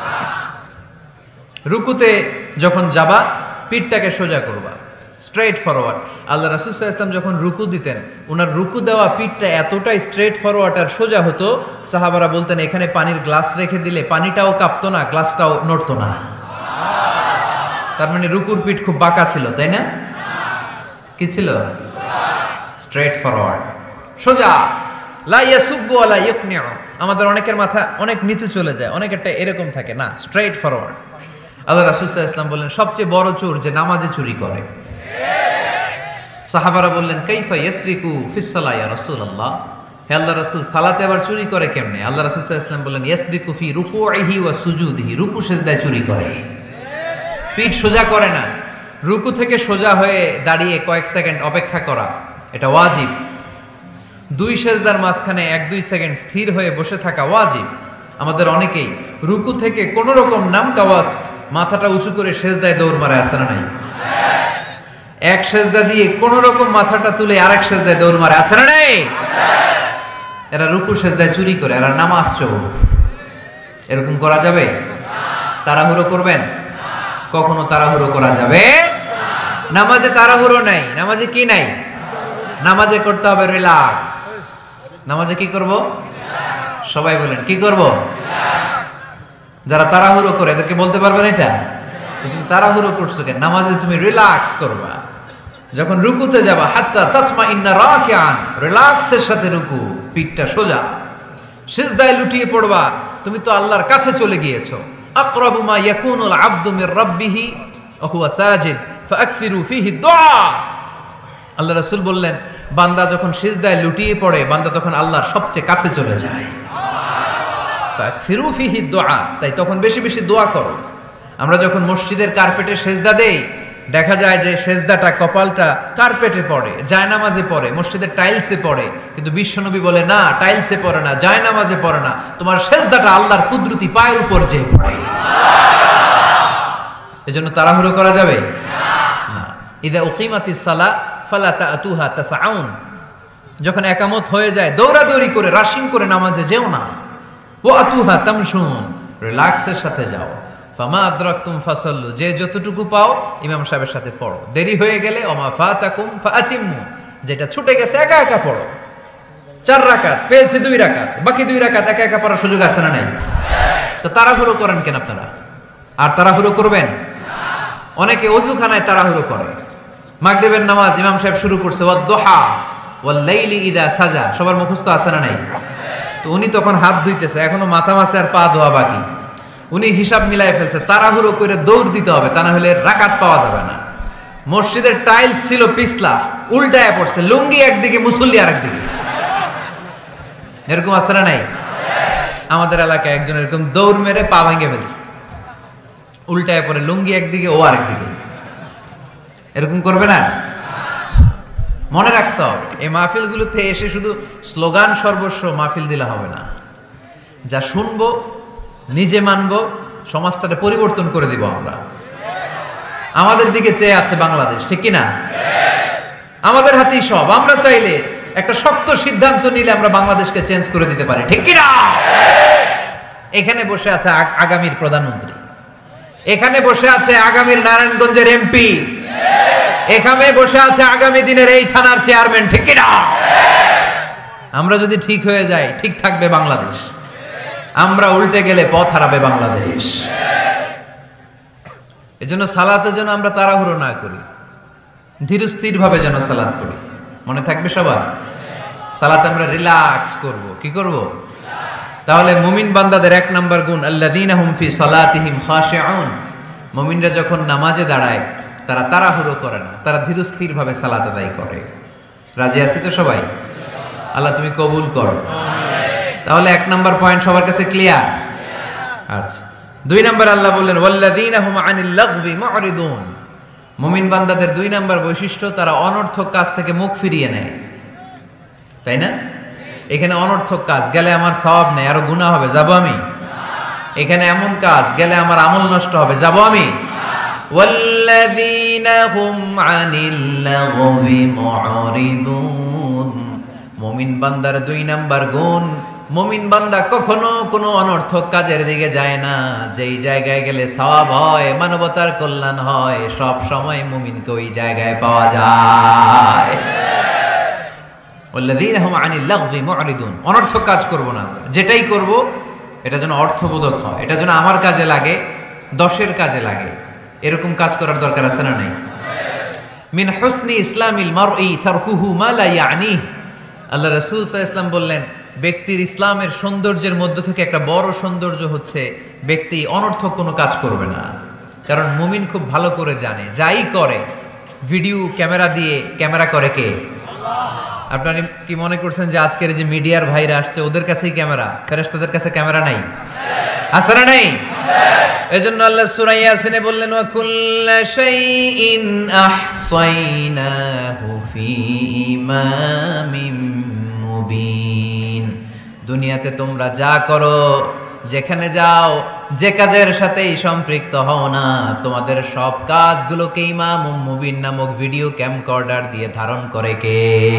রুকুতে যখন যাবা পিঠটাকে সোজা করবা, স্ট্রেট ফরওয়ার্ড। আল্লাহ রাসূল সাল্লাল্লাহু আলাইহি ওয়াসাল্লাম যখন রুকু দিতেন, ওনার রুকু দেওয়া পিঠটা এতটাই স্ট্রেট ফরওয়ার্ড আর সোজা হতো, সাহাবারা বলতেন এখানে পানির গ্লাস রেখে দিলে পানিটাও কাঁপতো না, গ্লাসটাও নড়তো না। তার মানে রুকুর পিঠ খুব বাঁকা ছিল, তাই না? কি ছিল? স্ট্রেট ফরওয়ার্ড, সোজা। লা ইয়াসুব্বু ওয়া লা ইয়াকনিউ। আমাদের অনেকের মাথা অনেক নিচু চলে যায়, অনেকেরটা এরকম থাকে না, স্ট্রেট ফরওয়ার্ড। আল্লাহ রাসূল সাল্লাল্লাহু আলাইহি ওয়াসাল্লাম বললেন সবচেয়ে বড় চোর যে নামাজে চুরি করে। সাহাবারা বললেন কাইফা ইয়াসরিকু ফিস সালাহ ইয়া রাসূলুল্লাহ, হে আল্লাহর রাসূল সালাতে আবার চুরি করে কেমনে? আল্লাহ রাসূল সাল্লাল্লাহু আলাইহি ওয়াসাল্লাম বললেন ইয়াসরিকু ফি রুকুইহি ওয়া সুজুদিহি, রুকু সিজদায় চুরি করে, পিঠ সোজা করে না। রুকু থেকে সোজা হয়ে দাঁড়িয়ে কয়েক সেকেন্ড অপেক্ষা করা এটা ওয়াজিব। দুই সিজদার মাঝখানে এক দুই সেকেন্ড স্থির হয়ে বসে থাকা ওয়াজিব। আমাদের অনেকেই রুকু থেকে কোন রকম নাম কাওয়াস্ত মাথাটা উঁচু করে সিজদায় দৌড় মারে, আছে না নাই? এক সিজদা দিয়ে কোন রকম মাথাটা তুলে আরেক সিজদায় দৌড় মারে, আছে না নাই? এরা রুকু সিজদায় চুরি করে, এরা নামাজ চোর। এরকম করা যাবে? তাড়াহুড়ো করবেন? কখনো তাড়াহুড়ো করা যাবে? নামাজে তাড়াহুড়ো নাই। নামাজে কি নাই? নামাজে করতে হবে রিল্যাক্স। নামাজে কি করব? সবাই বলেন কি করব? যারা তাড়াহুড়ো করে এদেরকে বলতে পারবেন এটা? তুমি তাড়াহুড়ো করছো কেন? নামাজে তুমি রিল্যাক্স করবা। যখন রুকুতে যাবা হাত্তা তাতমাইন্না রাকিআন, রিল্যাক্সের সাথে রুকু, পিঠটা সোজা। সিজদায় লুটিয়ে পড়বা, তুমি তো আল্লাহর কাছে চলে গিয়েছো। আকরাবু মা ইয়াকুনুল আবদু মির রাব্বিহি ওয়া হুয়া সাজিদ ফাআকসিরু ফীহি দুআ। আল্লাহ রাসূল বললেন বান্দা যখন সিজদায় লুটিয়ে পড়ে, বান্দা তখন আল্লাহর সবচেয়ে কাছে চলে যায়। ফাআকসিরু ফীহি দুআ, তাই তখন বেশি বেশি দোয়া করো। আমরা যখন মসজিদের কার্পেটে সেজদা দেই, দেখা যায় যে সেজদাটা কপালটা কার্পেটে পড়ে, জায়নামাজে পড়ে, মসজিদের টাইলসে পড়ে। কিন্তু বিশ্বনবী বলে না, টাইলসে পড়ে না, জায়নামাজে পড়ে না, তোমার সেজদাটা আল্লাহর কুদরতি পায়ের উপর যেয়ে পড়ে। এজন্য তাড়াহুড়ো করা যাবে না। ইদা উকিমাতিস সালাহ ফালা তাআতুহা তাসআউন, যখন একামত হয়ে যায় দৌড়াদৌড়ি করে রাশিং করে নামাজে যেও না। ওয়া আতুহা তামশুন, রিল্যাক্সের সাথে যাও। ফামা আদরাকতুম ফাসাল্লু, যে যতটুকু পাও ইমাম সাহেবের সাথে পড়ো। দেরি হয়ে গেলে ওমা ফাতাকুম ফাআতিমু, যেটা ছুটে গেছে একা একা পড়ো। চার রাকাত পেয়েছে দুই রাকাত, বাকি দুই রাকাত একা একা পড়ার সুযোগ আছে না নাই? তো তাড়াহুড়ো করেন কেন আপনারা? আর তাড়াহুড়ো করবেন? অনেকে ওযুখানায় তাড়াহুড়ো করে। মাগরিবের নামাজ ইমাম সাহেব শুরু করছে ওয়াদ-দুহা ওয়াল লাইলি ইযা সাজা, সবার মুখস্থ আছে না নাই? তো উনি তখন হাত ধুইতেছে, এখনো মাথা মাসে আর পা ধোয়া বাকি। উনি হিসাব মিলাই ফেলছে, তাড়াহুড়ো করে দৌড় দিতে হবে, তা না হলে রাকাত পাওয়া যাবে না। মসজিদের টাইলস ছিল পিছলা, উল্টায় পড়ছে, লুঙ্গি একদিকে মুসল্লি আরেকদিকে। এরকম আছে না নাই? আমাদের এলাকায় একজন এরকম দৌড় মেরে পা ভেঙে ফেলছে, উল্টায় পরে লুঙ্গি একদিকে ও আরেকদিকে। এরকম করবে না। মনে রাখতে হবে এই মাহফিলগুলোতে এসে শুধু স্লোগান সর্বস্ব মাহফিল দিলে হবে না। যা শুনবো, নিজে মানবো, সমাজটাকে পরিবর্তন করে দিব আমরা। আমাদের দিকে চেয়ে আছে বাংলাদেশ, ঠিক কিনা? আমাদের হাতেই সব। আমরা চাইলে একটা শক্ত সিদ্ধান্ত নিলে আমরা বাংলাদেশকে চেঞ্জ করে দিতে পারি, ঠিক কিনা? এখানে বসে আছে আগামীর প্রধানমন্ত্রী, এখানে বসে আছে আগামীর নারায়ণগঞ্জের এমপি, এখানে বসে আছে আগামী দিনের এই থানার চেয়ারম্যান, ঠিক কিনা? আমরা যদি ঠিক হয়ে যাই, ঠিক থাকবে বাংলাদেশ। আমরা উল্টে গেলে পথ হারাবে বাংলাদেশ। এজন্য সালাতে যেন আমরা তাড়াহুড়ো না করি, ধীর স্থির ভাবে যেন সালাত করি। মনে থাকবে সবার? সালাতে আমরা রিল্যাক্স করব। কি করব? তাহলে মুমিন বান্দাদের এক নাম্বার গুণ আল্লাযীনা হুম ফি সালাতিহিম খাশিউন। মুমিনরা যখন নামাজে দাঁড়ায় তারা তাড়াহুড়ো করে না, তারা ধীর স্থির ভাবে সালাত আদায় করে। রাজি আছি তো সবাই? আল্লাহ তুমি কবুল করো। তাহলে এক নাম্বার পয়েন্ট সবার কাছে ক্লিয়ার? আচ্ছা, দুই নাম্বার আল্লাহ বললেন ওয়াল্লাযীনা হুম আনিল লাগবি মুরিদুন। মুমিন বান্দাদের দুই নাম্বার বৈশিষ্ট্য, তারা অনর্থক কাজ থেকে মুখ ফিরিয়ে নেয়। তাই না? এখানে অনর্থক কাজ গেলে আমার সওয়াব নেই, আরো গুনাহ হবে, যাব আমি? এখানে এমন কাজ গেলে আমার আমল নষ্ট হবে, যাব আমি? ওয়াল্লাযীনা হুম আনিল লাগবি মুরিদুন। মুমিন বান্দার দুই নাম্বার গুণ, মুমিন বান্দা কখনো কোনো অনর্থক কাজের দিকে যায় না। যেই জায়গায় গেলে সওয়াব হয়, মানবতার কল্যাণ হয়, সব সময় মুমিনকে ওই জায়গায় পাওয়া যায়। ওয়াল্লাযীনা হুম আনিল লাগবি মুরিদুন। অনর্থক কাজ করব না, যেটাই করব এটা যেন অর্থবোধক হয়, এটা যেন আমার কাজে লাগে, দশের কাজে লাগে। এরকম কাজ করার দরকার আছে না নাই? মিন হুসনি ইসলামিল মারই তারকুহু মা লা ইয়ানি। আল্লাহ রাসূল সাল্লাল্লাহু আলাইহি ওয়াসাল্লাম বললেন, ব্যক্তির ইসলামের সৌন্দর্যের মধ্য থেকে একটা বড় সৌন্দর্য হচ্ছে ব্যক্তি অনর্থক কোনো কাজ করবে না। কারণ মুমিন খুব ভালো করে জানে, যাই করে ভিডিও ক্যামেরা দিয়ে ক্যামেরা করে কে? আপনারা কি মনে করছেন যে আজকের যে মিডিয়ার ভাইরা আসছে ওদের কাছেই ক্যামেরা? ফেরেশতাদের কাছে ক্যামেরা নাই? আছে না নাই? এজন্য আল্লাহ সূরা ইয়াসিনে বললেন ওয়া কুল্লা শাইইন আহসাইনাহু ফি ইমামিম মুবিন। দুনিয়াতে তোমরা যা করো, যেখানে যাও, যে কাজের সাথেই সম্পৃক্ত হও না, তোমাদের সব কাজগুলোকে ইমাম মুবিন নামক ভিডিও ক্যামকর্ডার দিয়ে ধারণ করে কে?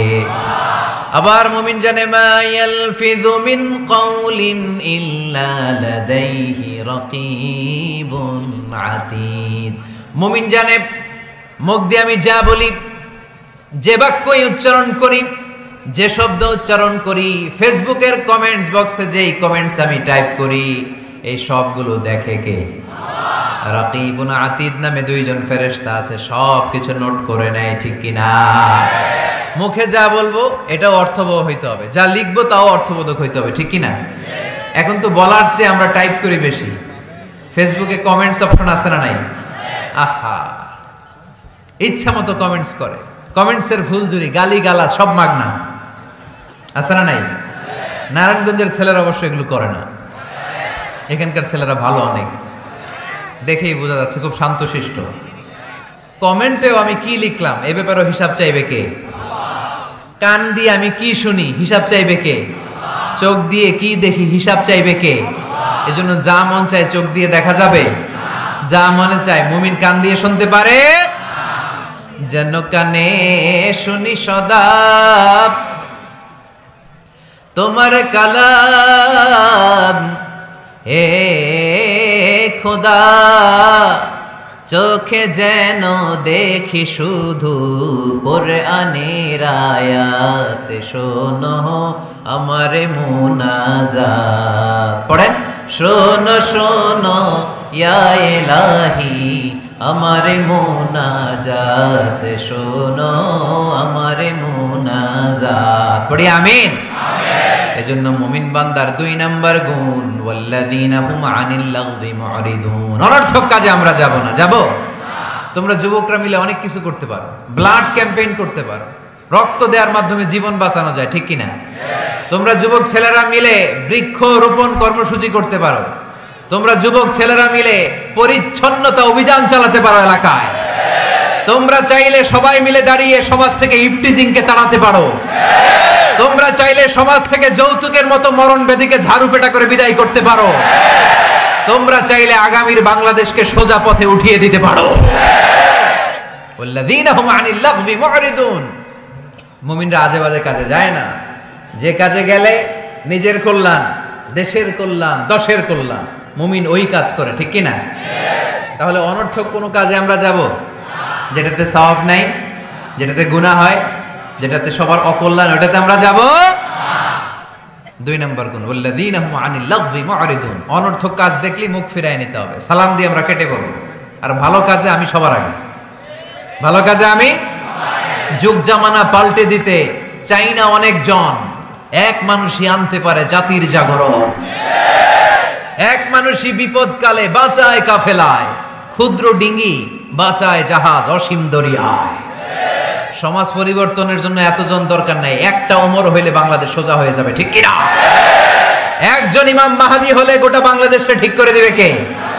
আবার মুমিন জানে মা ইয়ালফিযু মিন কাউলিন ইল্লা লাদাইহি রাকীবুন আতীদ। মুমিন জানে মুখ দিয়ে আমি যা বলি, যে বাক্যই উচ্চারণ করি, যে শব্দ উচ্চারণ করি, ফেসবুকের কমেন্টস বক্সে যেই কমেন্টস আমি টাইপ করি, এই সবগুলো দেখে কে? রাকিবুন আতীদ নামে দুইজন ফেরেশতা আছে, সব কিছু নোট করে নেয়, ঠিক কিনা? মুখে যা বলবো এটাও অর্থবহ হইতে হবে, যা লিখবো তাও অর্থবোধক হইতে হবে, ঠিক কিনা? এখন তো বলার চেয়ে আমরা টাইপ করি বেশি। ফেসবুকে কমেন্টস অপশন আছে না নাই? আহা, ইচ্ছা মতো কমেন্টস করে, কমেন্টসের ফুলঝুরি, গালি গালা সব মাগনা, আছে না নাই? নারায়ণগঞ্জের ছেলেরা অবশ্য এগুলো করে না, এখানকার ছেলেরা ভালো অনেক, দেখেই বোঝা যাচ্ছে খুব শান্তশিষ্ট। কমেন্টেও আমি কি লিখলাম এ ব্যাপারেও হিসাব চাইবে কে? কান দিয়ে আমি কি শুনি হিসাব চাইবে কে? চোখ দিয়ে কি দেখি হিসাব চাইবে কে? এজন্য যা মন চায় চোখ দিয়ে দেখা যাবে, যা মনে চায় মুমিন কান দিয়ে শুনতে পারে। যেন কানে শুনি সদা তোমার কালাম, হে খোদা চোখে যেন দেখি শুধু কোরআনের আয়াত, শোনো আমার মুনাজাত। পড়েন, শোনো শোনো ইয়া ইলাহি আমার মুনাজাত, শোনো আমার মুনাজাত। পড়ি আমিন। এজন্য মুমিন বান্দার দুই নাম্বার গুণ ওয়াল্লাযীনা হুম আনিল লাগবি মুরিদুন। অনর্থক কাজে আমরা যাব না। যাব? তোমরা যুবকরা মিলে অনেক কিছু করতে পারো, ব্লাড ক্যাম্পেইন করতে পারো, রক্ত দেওয়ার মাধ্যমে জীবন বাঁচানো যায়, ঠিক কিনা? তোমরা যুবক ছেলেরা মিলে বৃক্ষ রোপণ কর্মসূচি করতে পারো, তোমরা যুবক ছেলেরা মিলে পরিচ্ছন্নতা অভিযান চালাতে পারো এলাকায়, তোমরা চাইলে সবাই মিলে দাঁড়িয়ে সমাজ থেকে ইফটিজিংকে তাড়াতে পারো, তোমরা চাইলে সমাজ থেকে যৌতুকের মতো মরণ ব্যাধিকে ঝাড়ু পেটা করে বিদায় করতে পারো, তোমরা চাইলে আগামীর বাংলাদেশকে সোজা পথে উঠিয়ে দিতে পারো। ওয়াল্লাযীনা হুম আনিল লাগবি মুরিদুন। মুমিনরা আজে বাজে কাজে যায় না, যে কাজে গেলে নিজের কল্যাণ, দেশের কল্যাণ, দশের কল্যাণ, মুমিন ওই কাজ করে, ঠিক কি না? তাহলে অনর্থক কোনো কাজে আমরা যাব যেটাতে সওয়াব নাই, যেটাতে গুনাহ হয়, যেটাতে সবার অকল্যাণ, ওটাতে আমরা যাব। দুই নম্বর গুণ ওয়াল্লাযীনা হুম আনিল লাগবি মুরিদুন। অনর্থক কাজ দেখলি মুখ ফিরায় নিতে হবে, সালাম দিয়ে আমরা কেটে পড়ব। আর ভালো কাজে আমি সবার আগে, ভালো কাজে আমি। যুগ জামানা পাল্টে দিতে চাই না অনেকজন, এক মানুষই আনতে পারে জাতির জাগরণ। এক মানুষই বিপদকালে বাঁচায় কাফেলায়, ক্ষুদ্র ডিঙ্গি বাঁচায় জাহাজ অসীম দরিয়ায়। সমাজ পরিবর্তনের জন্য এতজন দরকার নাই, একটা ওমর হইলে বাংলাদেশ সোজা হয়ে যাবে, ঠিক কিনা? একজন ইমাম মাহাদি হলে গোটা বাংলাদেশে ঠিক করে দিবে কে?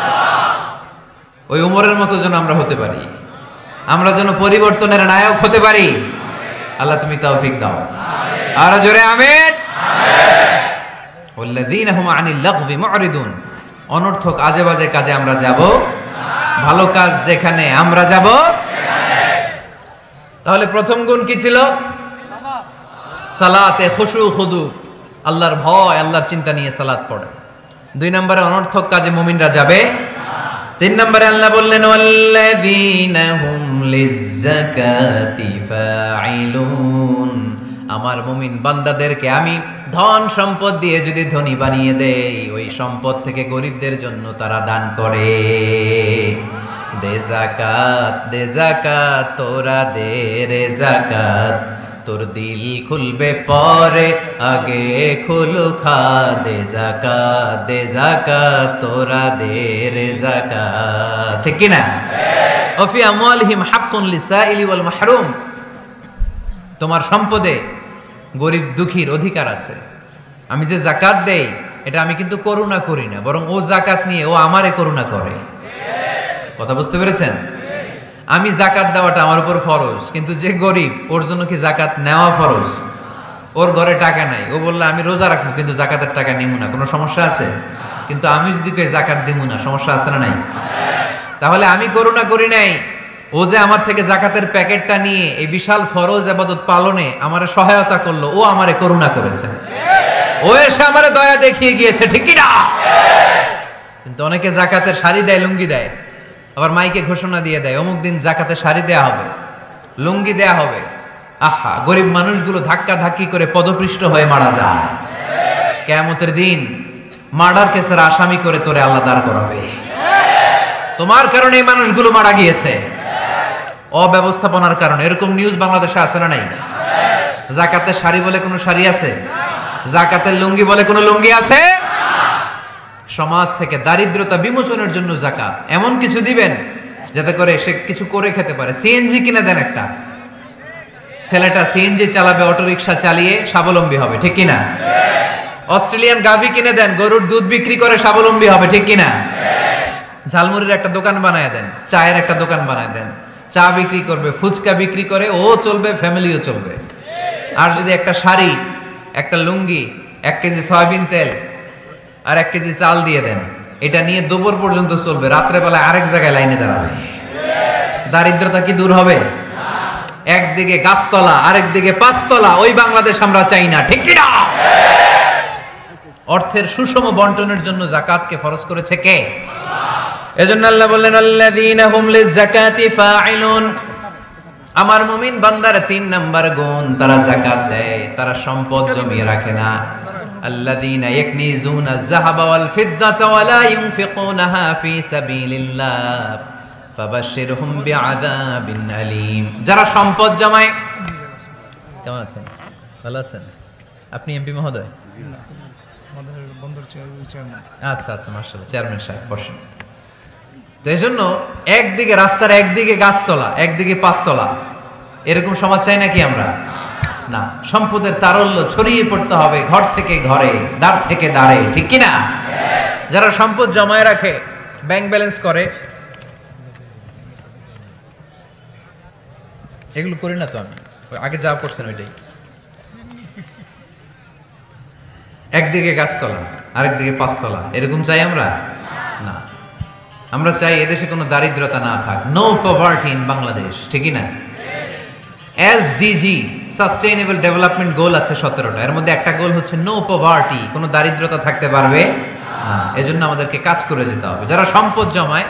ওই ওমরের মতো যেন আমরা হতে পারি, আমরা যেন পরিবর্তনের নায়ক হতে পারি। আল্লাহ তুমি তৌফিক দাও, আর জোরে আমিন। ওয়াল্লাযীনা হুম আনিল লাগবি মুরিদুন। অনর্থক আজে বাজে কাজে আমরা যাব, ভালো কাজ যেখানে আমরা যাব। তাহলে প্রথম গুণ কি ছিল? সালাতে খুশু খুদু, আল্লাহর ভয়, আল্লাহর চিন্তা নিয়ে সালাত পড়ে। দুই নম্বরে অনর্থক কাজে মুমিনরা যাবে। তিন নম্বরে আল্লাহ বললেন ওয়াল্লাযীনা হুম লিয-যাকাতি ফাঈলুন। আমার মুমিন বান্দাদেরকে আমি ধন সম্পদ দিয়ে যদি ধনী বানিয়ে দেই, ওই সম্পদ থেকে গরিবদের জন্য তারা দান করে। দে যাকাত, দে যাকাত, তোরা দে রে যাকাত, তোর দিল খুলবে পরে, আগে খুলু খা। দে যাকাত, দে যাকাত, তোরা দে রে যাকাত, ঠিক কি না? ওয়া ফি আমওয়ালিহিম হাক্কুন লিসাইলি ওয়াল মাহরুম। তোমার সম্পদে গরিব দুঃখীর অধিকার আছে। আমি যে যাকাত দেই, এটা আমি কিন্তু করুণা করি না, বরং ও যাকাত নিয়ে ও আমারে করুণা করে। কথা বুঝতে পেরেছেন? আমি যাকাত দেওয়াটা আমার উপর ফরজ, কিন্তু যে গরিব ওর জন্য কি যাকাত নেওয়া ফরজ? ওর ঘরে টাকা নাই, ও বললে আমি রোজা রাখবো কিন্তু যাকাতের টাকা নিব না, কোনো সমস্যা আছে? কিন্তু আমি যদি কই যাকাত দিব না, সমস্যা আছে না নাই? তাহলে আমি করুণা করি নাই, ও যে আমার থেকে যাকাতের প্যাকেটটা নিয়ে এই বিশাল ফরজ ইবাদত পালনে আমারে সহায়তা করলো, ও আমারে করুণা করেছে, ও এসে আমারে দয়া দেখিয়ে গিয়েছে, ঠিক কি না? কিন্তু অনেকে যাকাতের শাড়ি দেয়, লুঙ্গি দেয়, আবার মাইকে ঘোষণা দিয়ে দেয় অমুক দিন যাকাতে শাড়ি দেয়া হবে, লুঙ্গি দেয়া হবে। আহা, গরিব মানুষগুলো ধাক্কা ধাক্কি করে পদপৃষ্ঠ হয়ে মারা যায়। কিয়ামতের দিন মার্ডার কেসের আসামি করে তোরে আল্লাহ দাঁড় করাবে। তোমার কারণে এই মানুষগুলো মারা গিয়েছে, অব্যবস্থাপনার কারণে। এরকম নিউজ বাংলাদেশে আছে না নাই? যাকাতের শাড়ি বলে কোনো শাড়ি আছে? যাকাতের লুঙ্গি বলে কোনো লুঙ্গি আছে? সমাজ থেকে দারিদ্রতা বিমোচনের জন্য যাকাত এমন কিছু দিবেন যাতে করে সে কিছু করে খেতে পারে। সিএনজি কিনে দেন, একটা ছেলেটা সিএনজি চালাবে, অটোরিকশা চালিয়ে স্বাবলম্বী হবে, ঠিক কিনা? অস্ট্রেলিয়ান গাভী কিনে দেন, গরুর দুধ বিক্রি করে স্বাবলম্বী হবে, ঠিক কিনা? ঝালমুড়ির একটা দোকান বানায় দেন, চায়ের একটা দোকান বানায় দেন, চা বিক্রি করবে, ফুচকা বিক্রি করে, ও চলবে, ফ্যামিলিও চলবে। আর যদি একটা শাড়ি, একটা লুঙ্গি, এক কেজি সয়াবিন তেল আর এক কেজি চাল দিয়ে দেন, এটা নিয়ে দুপুর পর্যন্ত চলবে, রাত্রেবেলায় আরেক জায়গায় লাইনে দাঁড়াবে। দারিদ্রতা কি দূর হবে? একদিকে গাছতলা, আরেক দিকে পাঁচতলা, ওই বাংলাদেশ আমরা চাই না, ঠিক কিনা? অর্থের সুষম বন্টনের জন্য যাকাতকে ফরজ করেছে কে? এজন্য আল্লাহ বললেন আল্লাযীনা হুম লিয-যাকাতি ফাঈলুন। আমার মুমিন বান্দার তিন নাম্বার গুণ, তারা যাকাত দেয়, তারা সম্পদ জমিয়ে রাখে না। আল্লাযীনা ইয়াকনিজুনা আয-যাহাবা ওয়াল ফিদ্দাতা ওয়া লা ইউনফিকুনাহা ফি সাবিলিল্লাহ ফাবাশশিরহুম বিআযাবিন আলীম। যারা সম্পদ জমায়, কেমন আছেন? ভালো আছেন? আপনি এমপি মহোদয়? জি না, আমাদের বন্দর চেয়ারম্যান। আচ্ছা আচ্ছা, মাশাআল্লাহ, চেয়ারম্যান সাহেব বসেন। তো এই জন্য একদিকে রাস্তার একদিকে গাছতলা, একদিকে পাঁচতলা, এরকম সমাজ চাই নাকি আমরা? না, সম্পদের তারল্য ছড়িয়ে পড়তে হবে ঘর থেকে ঘরে, দ্বার থেকে দ্বারে, ঠিক কি না? যারা সম্পদ জমায় রাখে, ব্যাংক ব্যালেন্স করে, এগুলো করি না তো আমি, আগে যা করছেন ওইটাই। একদিকে গাছতলা, আরেকদিকে পাঁচতলা, এরকম চাই আমরা না। আমরা চাই এদেশে কোনো দারিদ্রতা না থাক, নো পভার্টি ইন বাংলাদেশ, ঠিকই না? এসডিজি সাস্টেইনেবল ডেভেলপমেন্ট গোল আছে সতেরোটা, এর মধ্যে একটা গোল হচ্ছে নো পভার্টি, কোনো দারিদ্রতা থাকতে পারবে না। এজন্য আমাদেরকে কাজ করে যেতে হবে। যারা সম্পদ জমায়,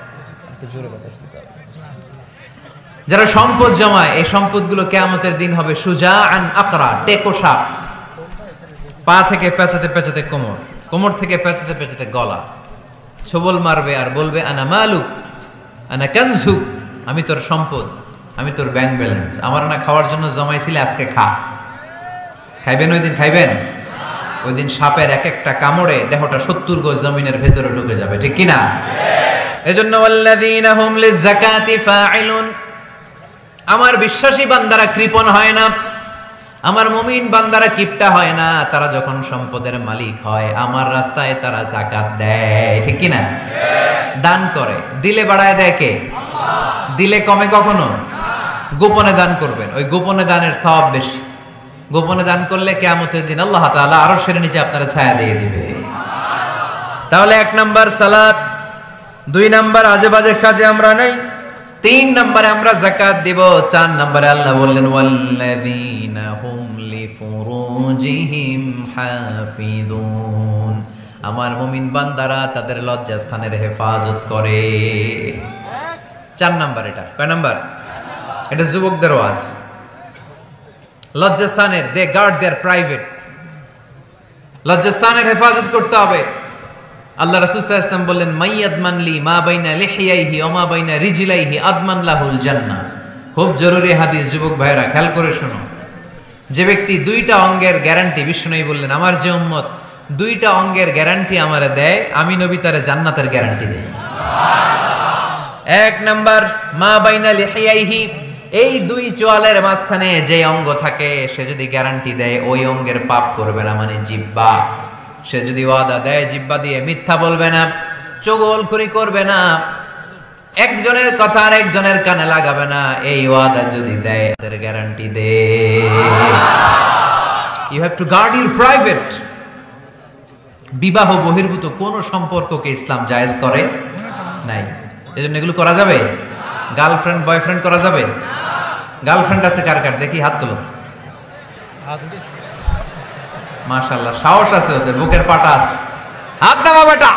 যারা সম্পদ জমায়, এই সম্পদগুলো কিয়ামতের দিন হবে সুজাআন আকরা, টেকো সাপ, পা থেকে পেঁচাতে পেঁচাতে কোমর, কোমর থেকে পেঁচাতে পেঁচাতে গলা, ছবল মারবে আর বলবে আনা মালুক আনা কানজুক, আমি তোর সম্পদ, আমি তোর ব্যাংক ব্যালেন্স, আমার না খাওয়ার জন্য জমাইছিলে, আজকে খা। খাইবেন ওই দিন? খাইবেন? ওই দিন সাপের এক একটা কামড়ে দেহটা সত্তর গজ জমিনের ভেতরে ঢুকে যাবে, ঠিক কিনা? এজন্য ওয়াল্লাযীনা হুম লিয-যাকাতি ফাঈলুন, আমার বিশ্বাসী বান্দারা কৃপণ হয় না, আমার মুমিন বান্দারা কিপটা হয় না। তারা যখন সম্পদের মালিক হয়, আমার রাস্তায় তারা যাকাত দেয়, ঠিক কিনা? দান করে, দিলে বাড়ায় দেয় কে? দিলে কমে কখনো? গোপনে দান করবেন, ওই গোপনে দানের সওয়াব বেশি। গোপনে দান করলে কিয়ামতের দিন আল্লাহ তাআলা আরশের নিচে আপনারা ছায়া দিয়ে দিবে। তাহলে এক নাম্বার সালাত, দুই নাম্বার আজে বাজে কাজে আমরা নাই, তিন নম্বরে আমরা যাকাত দিব, চার নম্বরে আল্লাহ বললেন ওয়াল্লাযীনা হুম লিফুরুজিহিম হাফিযুন, আমার মুমিন বান্দারা তাদের লজ্জাস্থানের হেফাজত করে। চার নাম্বার। এটা কয় নাম্বার? এটা যুবকদের ওয়াজ। লজ্জাস্থানের, দে গার্ড দেয়ার প্রাইভেট, লজ্জাস্থানের হেফাজত করতে হবে। আল্লাহ রাসূল সাল্লাল্লাহু আলাইহি ওয়াসাল্লাম বললেন মাইয়াদমানলি মা বাইনা লিহিয়াইহি ওয়া মা বাইনা রিজলাইহি আদমান লাহুল জান্নাহ। খুব জরুরি হাদিস, যুবক ভাইরা খেয়াল করে শোনো। যে ব্যক্তি দুইটা অঙ্গের গ্যারান্টি, বিষ্ণুই বললেন আমার যে উম্মত দুইটা অঙ্গের গ্যারান্টি আমারে দেয়, আমি নবী তারে জান্নাতের গ্যারান্টি দেই। এক নাম্বার মা বাইনা লিহিয়াইহি, এই দুই চোয়ালের মাঝখানে যে অঙ্গ থাকে, সে যদি গ্যারান্টি দেয় ওই অঙ্গের পাপ করবে না, মানে জিহ্বা। সে যদি ওয়াদা দেয় জিহ্বা দিয়ে মিথ্যা বলবে না, চগলখড়ি করবে না, একজনের কথা আর একজনের কানে লাগাবে না, এই ওয়াদা যদি দেয় তার গ্যারান্টি দে। You have to guard your private. বিবাহ বহির্ভূত কোন সম্পর্ককে ইসলাম জায়েজ করে নাই, এজন্য এগুলো করা যাবে? গার্লফ্রেন্ড বয়ফ্রেন্ড করা যাবে? গার্লফ্রেন্ড আছে কার কার? দেখি হাত তোলো। মাশাআল্লাহ, সাহস আছে ওদের, বুকের পাটা আছে। হাত নামা বেটা।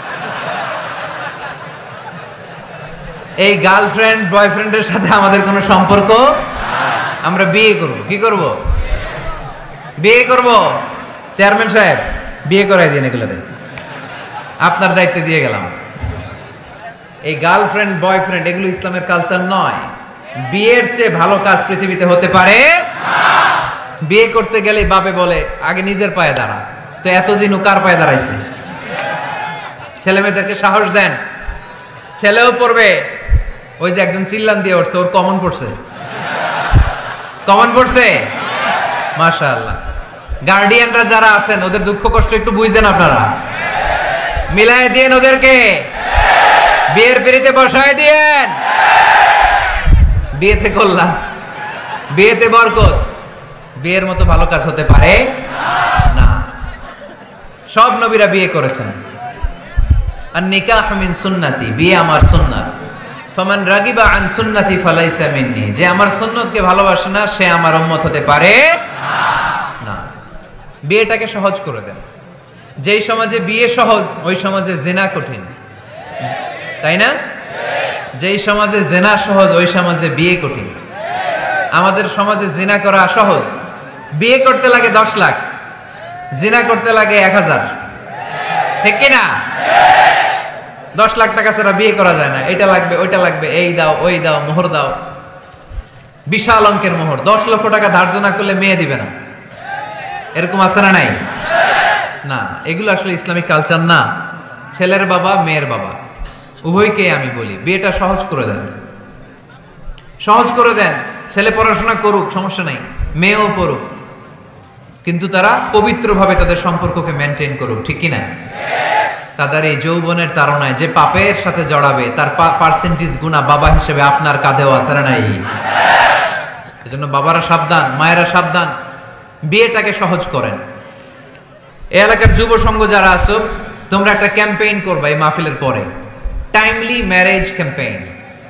এই গার্লফ্রেন্ড বয়ফ্রেন্ডের সাথে আমাদের কোনো সম্পর্ক? আমরা বিয়ে করব। কি করব? বিয়ে করব। চেয়ারম্যান সাহেব বিয়ে করাই দিন এগুলো, আপনার দায়িত্ব দিয়ে গেলাম। এই গার্লফ্রেন্ড বয়ফ্রেন্ড এগুলো ইসলামের কালচার নয়। বিয়ের চেয়ে ভালো কাজ পৃথিবীতে হতে পারে না। বিয়ে করতে গেলে বাপে বলে আগে নিজের পায়ে দাঁড়া, তো এতদিন ও কার পায়ে দাঁড়াইছে? ছেলে মেয়েদেরকে সাহস দেন, ছেলেও পড়বে। ওই যে একজন চিল্লান দিয়ে উঠছে, ওর কমন পড়ছে, কমন পড়ছে। মাশাআল্লাহ। গার্ডিয়ানরা যারা আছেন ওদের দুঃখ কষ্ট একটু বুঝেন আপনারা, মিলায় দিয়েন ওদেরকে, বিয়ের পিড়িতে বসায় দিয়েন। বিয়েতে করলাম, বিয়েতে বরকত। বিয়ের মতো ভালো কাজ হতে পারে না। সব নবীরা বিয়ে করেছেন। আর নিকাহ মিন সুন্নতি, বিয়ে আমার সুন্নাত। ফামান রাগিবা আন সুন্নতি ফালাইসা মিন্নি, যে আমার সুন্নতকে ভালোবাসে না সে আমার উম্মত হতে পারে না। বিয়েটাকে সহজ করে দেন। যেই সমাজে বিয়ে সহজ ওই সমাজে জিনা কঠিন, তাই না? যেই সমাজে জিনা সহজ ওই সমাজে বিয়ে কঠিন। আমাদের সমাজে জিনা করা সহজ, বিয়ে করতে লাগে দশ লাখ, জিনা করতে লাগে এক হাজার, ঠিক কিনা? দশ লাখ টাকা ছাড়া বিয়ে করা যায় না, এটা লাগবে ওইটা লাগবে, এই দাও ওই দাও, মোহর দাও, বিশাল অঙ্কের মোহর। দশ লক্ষ টাকা ধার্য না করলে মেয়ে দিবে না, এরকম আছে না নাই? না, এগুলো আসলে ইসলামিক কালচার না। ছেলের বাবা মেয়ের বাবা উভয়কে আমি বলি বিয়েটা সহজ করে দেন, সহজ করে দেন। ছেলে পড়াশোনা করুক, সমস্যা নাই, মেয়েও পড়ুক, কিন্তু তারা পবিত্রভাবে তাদের সম্পর্ককে মেনটেন করুক, ঠিক কিনা? তাদের এই যৌবনের তাড়নায় যে পাপের সাথে জড়াবে তার পার্সেন্টেজ গুণা বাবা হিসেবে আপনার কাঁধেও আছে না নাই? এজন্য বাবারা সাবধান, মায়েরা সাবধান, বিয়েটাকে সহজ করেন। এই এলাকার যুব সংঘ যারা আছো, তোমরা একটা ক্যাম্পেইন করবা এই মাহফিলের পরে, timely marriage campaign.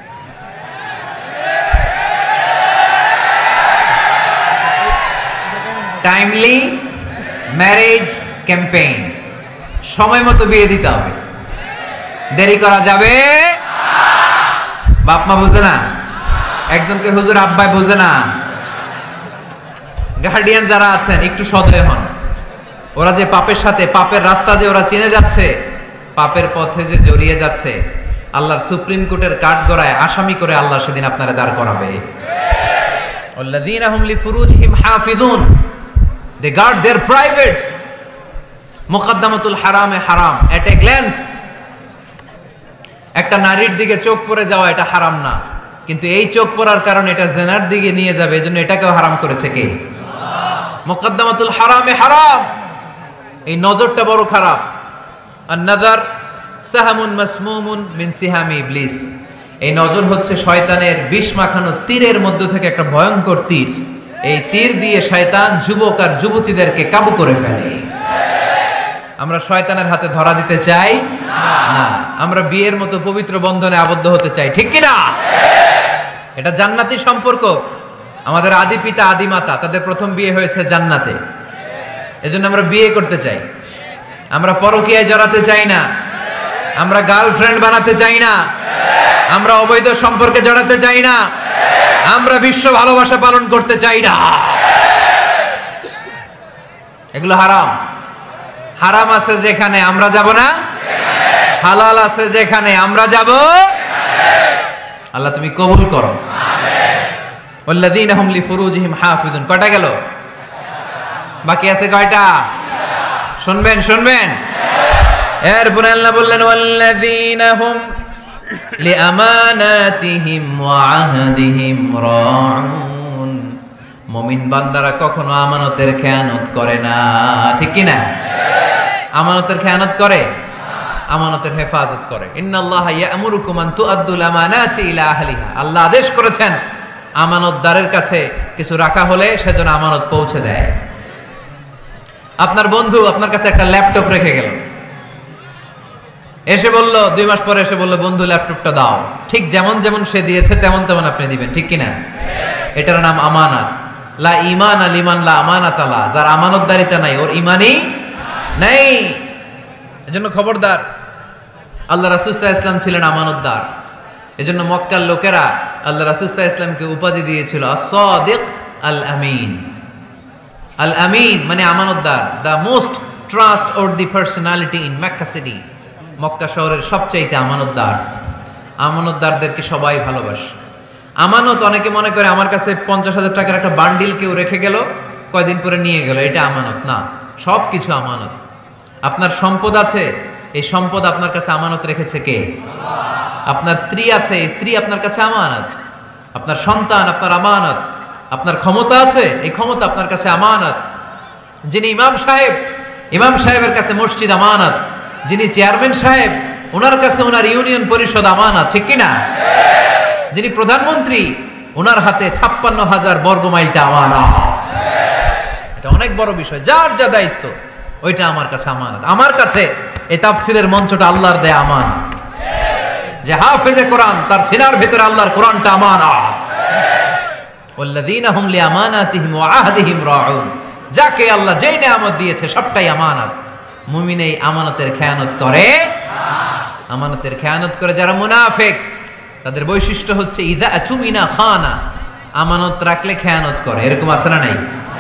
Timely marriage campaign, সময় মতো বিয়ে দিতে হবে, দেরি করা যাবে। বাপ মা বোঝে না, একজনকে হুজুর আব্বাই বোঝে না, গার্ডিয়ান যারা আছেন একটু সদয় হন। ওরা যে পাপের সাথে, পাপের রাস্তা যে ওরা চিনে যাচ্ছে, পাপের পথে যে জড়িয়ে যাচ্ছে, আল্লাহর সুপ্রিম কোর্টের কাঠগড়ায় আসামি করে আল্লাহ সেদিন আপনারা দাঁড় করাবে। আল্লাযীনা হুম লিফুরুজিহিম হাফিযুন, they guard their privates. মুকদ্দমাতুল হারামে হারাম, এট এ গ্ল্যান্স। একটা নারীর দিকে চোখ পড়ে যাওয়া এটা হারাম না, কিন্তু এই চোখ পড়ার কারণে এটা জিনার দিকে নিয়ে যাবে, এজন্য এটাকেও হারাম করেছে কে? মুকদ্দমাতুল হারামে হারাম, এই নজরটা বড় খারাপ। আর নাযার সাহামুন মাসমুমুন মিন সিহামি ইবলিস, এই নজর হচ্ছে শয়তানের বিষ মাখানো তীরের মধ্য থেকে একটা ভয়ঙ্কর তীর। এই তীর দিয়ে শয়তান যুবক আর যুবতীদেরকে কাবু করে ফেলে। আমরা শয়তানের হাতে ধরা দিতে চাই না, আমরা বিয়ের মতো পবিত্র বন্ধনে আবদ্ধ হতে চাই, ঠিক কিনা? এটা জান্নাতি সম্পর্ক। আমাদের আদি পিতা আদি মাতা তাদের প্রথম বিয়ে হয়েছে জান্নাতে, এজন্য আমরা বিয়ে করতে চাই। আমরা পরকীয়ায় জড়াতে চাই না, আমরা গার্লফ্রেন্ড বানাতে চাই না, আমরা অবৈধ সম্পর্কে জড়াতে চাই না, আমরা বিশ্ব ভালোবাসা পালন করতে চাই না। এগুলো হারাম। হারাম আছে যেখানে আমরা যাব না, হালাল আছে যেখানে আমরা যাব। আল্লাহ তুমি কবুল করো। ওয়াল্লাযীনা হুম লিফুরুজিহিম হাফিযুন, কয়টা গেল? বাকি আছে কয়টা? শুনবেন শুনবেন। এরপরে আল্লাহ বললেন ওয়াল্লাযীনা হুম লিআমানাতিহিম ওয়া আহদিহিম রাউন, মুমিন বান্দারা কখনো আমানতের খেয়ানত করে না, ঠিক কি না? আমানতের খেয়ানত করে, আমানতের হেফাজত করে। ইন্নাল্লাহা ইয়া'মুরুকুম আন তুআদ্দুল আমানাতি ইলা আহলিহা, আল্লাহ আদেশ করেছেন আমানতদারের কাছে কিছু রাখা হলে সেজন্য আমানত পৌঁছে দেয়। আপনার বন্ধু আপনার কাছে একটা ল্যাপটপ রেখে গেল, এসে বলল, দুই মাস পরে এসে বলল, বন্ধু ল্যাপটপটা দাও। ঠিক যেমন যেমন সে দিয়েছে তেমন তেমন আপনি দিবেন, ঠিক কিনা? এটার নাম আমানত। লা ঈমান লিমান লা আমানাত লা, যার আমানতদারিতা নাই ওর ঈমানই নাই। এজন্য খবরদার, আল্লাহ রাসূল সাল্লাল্লাহু আলাইহি ওয়াসাল্লাম ছিলেন আমানতদার। এজন্য মক্কার লোকেরা আল্লাহ রাসূল সাল্লাল্লাহু আলাইহি ওয়াসাল্লামকে উপাধি দিয়েছিল আস-সাদিক আল আমিন। আল আমিন মানে আমানতদার, the most trust or the personality in Mecca city. Mecca শহরের সবচাইতে আমানতদার। আমানতদারদেরকে সবাই ভালোবাসে। আমানত, অনেকে মনে করে আমার কাছে পঞ্চাশ হাজার টাকার একটা বান্ডিল কেউ রেখে গেল, কয়দিন পরে নিয়ে গেল, এটা আমানত না। সব কিছু আমানত। আপনার সম্পদ আছে, এই সম্পদ আপনার কাছে আমানত রেখেছে কে? আপনার স্ত্রী আছে, এই স্ত্রী আপনার কাছে আমানত। আপনার সন্তান আপনার আমানত। আপনার ক্ষমতা আছে, এই ক্ষমতা আপনার কাছে আমানত। যিনি ইমাম সাহেব, ইমাম সাহেবের কাছে মসজিদ আমানত। যিনি চেয়ারম্যান সাহেব, ওনার কাছে ওনার ইউনিয়ন পরিষদ আমানত, ঠিক কিনা? যিনি প্রধানমন্ত্রী, ওনার হাতে ছাপ্পান্ন হাজার বর্গ মাইলটা আমানত। এটা অনেক বড় বিষয়। যার যা দায়িত্ব ওইটা আমার কাছে আমানত। আমার কাছে এই তাফসীরের মঞ্চটা আল্লাহর দেয়া আমানত। যে হাফেজে কোরআন, তার সিনার ভিতরে আল্লাহর কোরআনটা আমানত। ওয়াল্লাযীনা হুম লিআমানাতিহিম ওয়া আহদিহিম রাউন, যাকে আল্লাহ যেই নিয়ামত দিয়েছে সবটাই আমানত। মুমিন এই আমানতের খেয়ানত করে। আমানতের খেয়ানত করে যারা মুনাফিক, তাদের বৈশিষ্ট্য হচ্ছে ইযা আতুমিনা খানা, আমানত রাখলে খেয়ানত করে। এরকম আছে না নাই?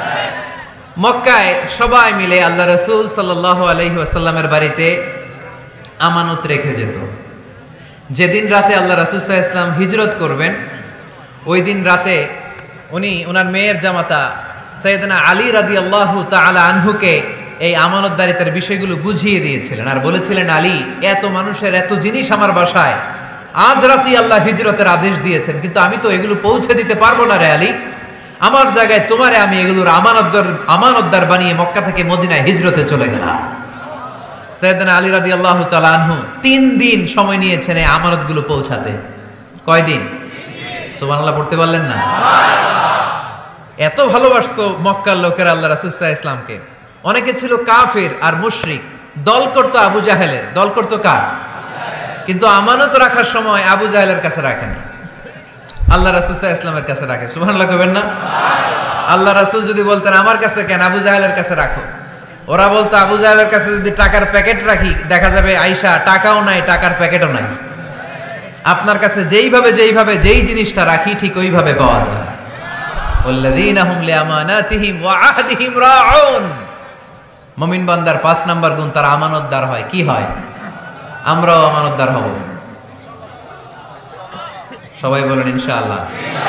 মক্কায় সবাই মিলে আল্লাহ রাসূল সাল্লাল্লাহু আলাইহি ওয়াসাল্লামের বাড়িতে আমানত রেখে যেত। যেদিন রাতে আল্লাহ রাসূল সাল্লাল্লাহু আলাইহি ওয়াসাল্লাম হিজরত করবেন, ওই দিন রাতে উনি ওনার মেয়ের জামাতা সাইয়েদনা আলী রাদিয়াল্লাহু তাআলা আনহুকে এই আমানতদারিতার বিষয়গুলো বুঝিয়ে দিয়েছিলেন আর বলেছিলেন, আলী, এত মানুষের এত জিনিস আমার বাসায়, আজ রাতেই আল্লাহ হিজরতের আদেশ দিয়েছেন, কিন্তু আমি তো এগুলো পৌঁছে দিতে পারবো না রে আলী। আমার জায়গায় তোমারে আমি এগুলোর আমানতদার আমানতদার বানিয়ে মক্কা থেকে মদিনায় হিজরতে চলে গেলাম। সাইয়েদনা আলী রাদিয়াল্লাহু তাআলা আনহু তিন দিন সময় নিয়েছেন এই আমানতগুলো পৌঁছাতে। কয়দিন? সুবহানাল্লাহ পড়তে পারলেন না? এত ভালোবাসতো মক্কার লোকেরা আল্লাহ রাসূল সাল্লাল্লাহু আলাইহি ওয়াসাল্লামকে। অনেকে ছিল কাফের আর মুশরিক, দল করত আবু জাহেলের, দল করত কার? কিন্তু আমানত রাখার সময় আবু জাহেলের কাছে রাখে না, আল্লাহ রাসূল সাল্লাল্লাহু আলাইহি ওয়াসাল্লামের কাছে রাখে। সুবহানাল্লাহ কইবেন না? আল্লাহ রাসূল যদি বলতেন আমার কাছে কেন, আবু জাহেলের কাছে রাখো, ওরা বলতো আবু জাহেলের কাছে যদি টাকার প্যাকেট রাখি দেখা যাবে আয়েশা টাকাও নাই টাকার প্যাকেটও নাই। আপনার কাছে যেইভাবে যেইভাবে যেই জিনিসটা রাখি ঠিক ওইভাবে পাওয়া যায়। ওয়াল্লাযীনা হুম লিআমানাতিহিম ওয়া আহদিহিম রাউন। মুমিন বান্দার পাঁচ নাম্বার গুণ, তার আমানতদার হয়। কি হয়? আমরাও আমানতদার হব। সবাই বলেন ইনশাআল্লাহ।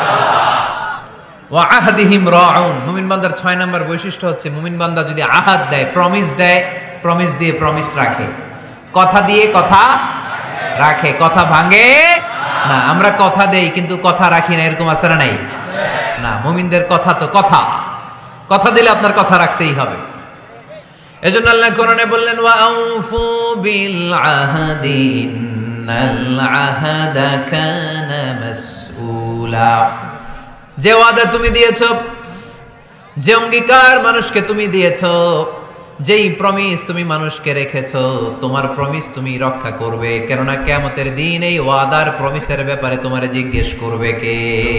ওয়া আহদিহিম রাউন। মুমিন বান্দার ছয় নাম্বার বৈশিষ্ট্য হচ্ছে মুমিন বান্দা যদি আহাদ দেয়, প্রমিস দেয়, প্রমিস দিয়ে প্রমিস রাখে। কথা দিয়ে কথা রাখে, কথা ভাঙে না। আমরা কথা দেই কিন্তু কথা রাখি না, এরকম আছে না নাই? না, মুমিনদের কথা তো কথা, কথা দিলে আপনার কথা রাখতেই হবে। এজন্য আল্লাহ কোরআনে বললেন ওয়া আউফু বিল আহদি ইন্নাল আহাদা কানা মাসউলা। যে ওয়াদা তুমি দিয়েছো, যে অঙ্গীকার মানুষকে তুমি দিয়েছো, যেই প্রমিস তুমি মানুষকে রেখেছো, তোমার প্রমিস তুমি রক্ষা করবে। কেননা কিয়ামতের দিন এই ওয়াদার প্রমিসের ব্যাপারে তোমারে জিজ্ঞেস করবে কে?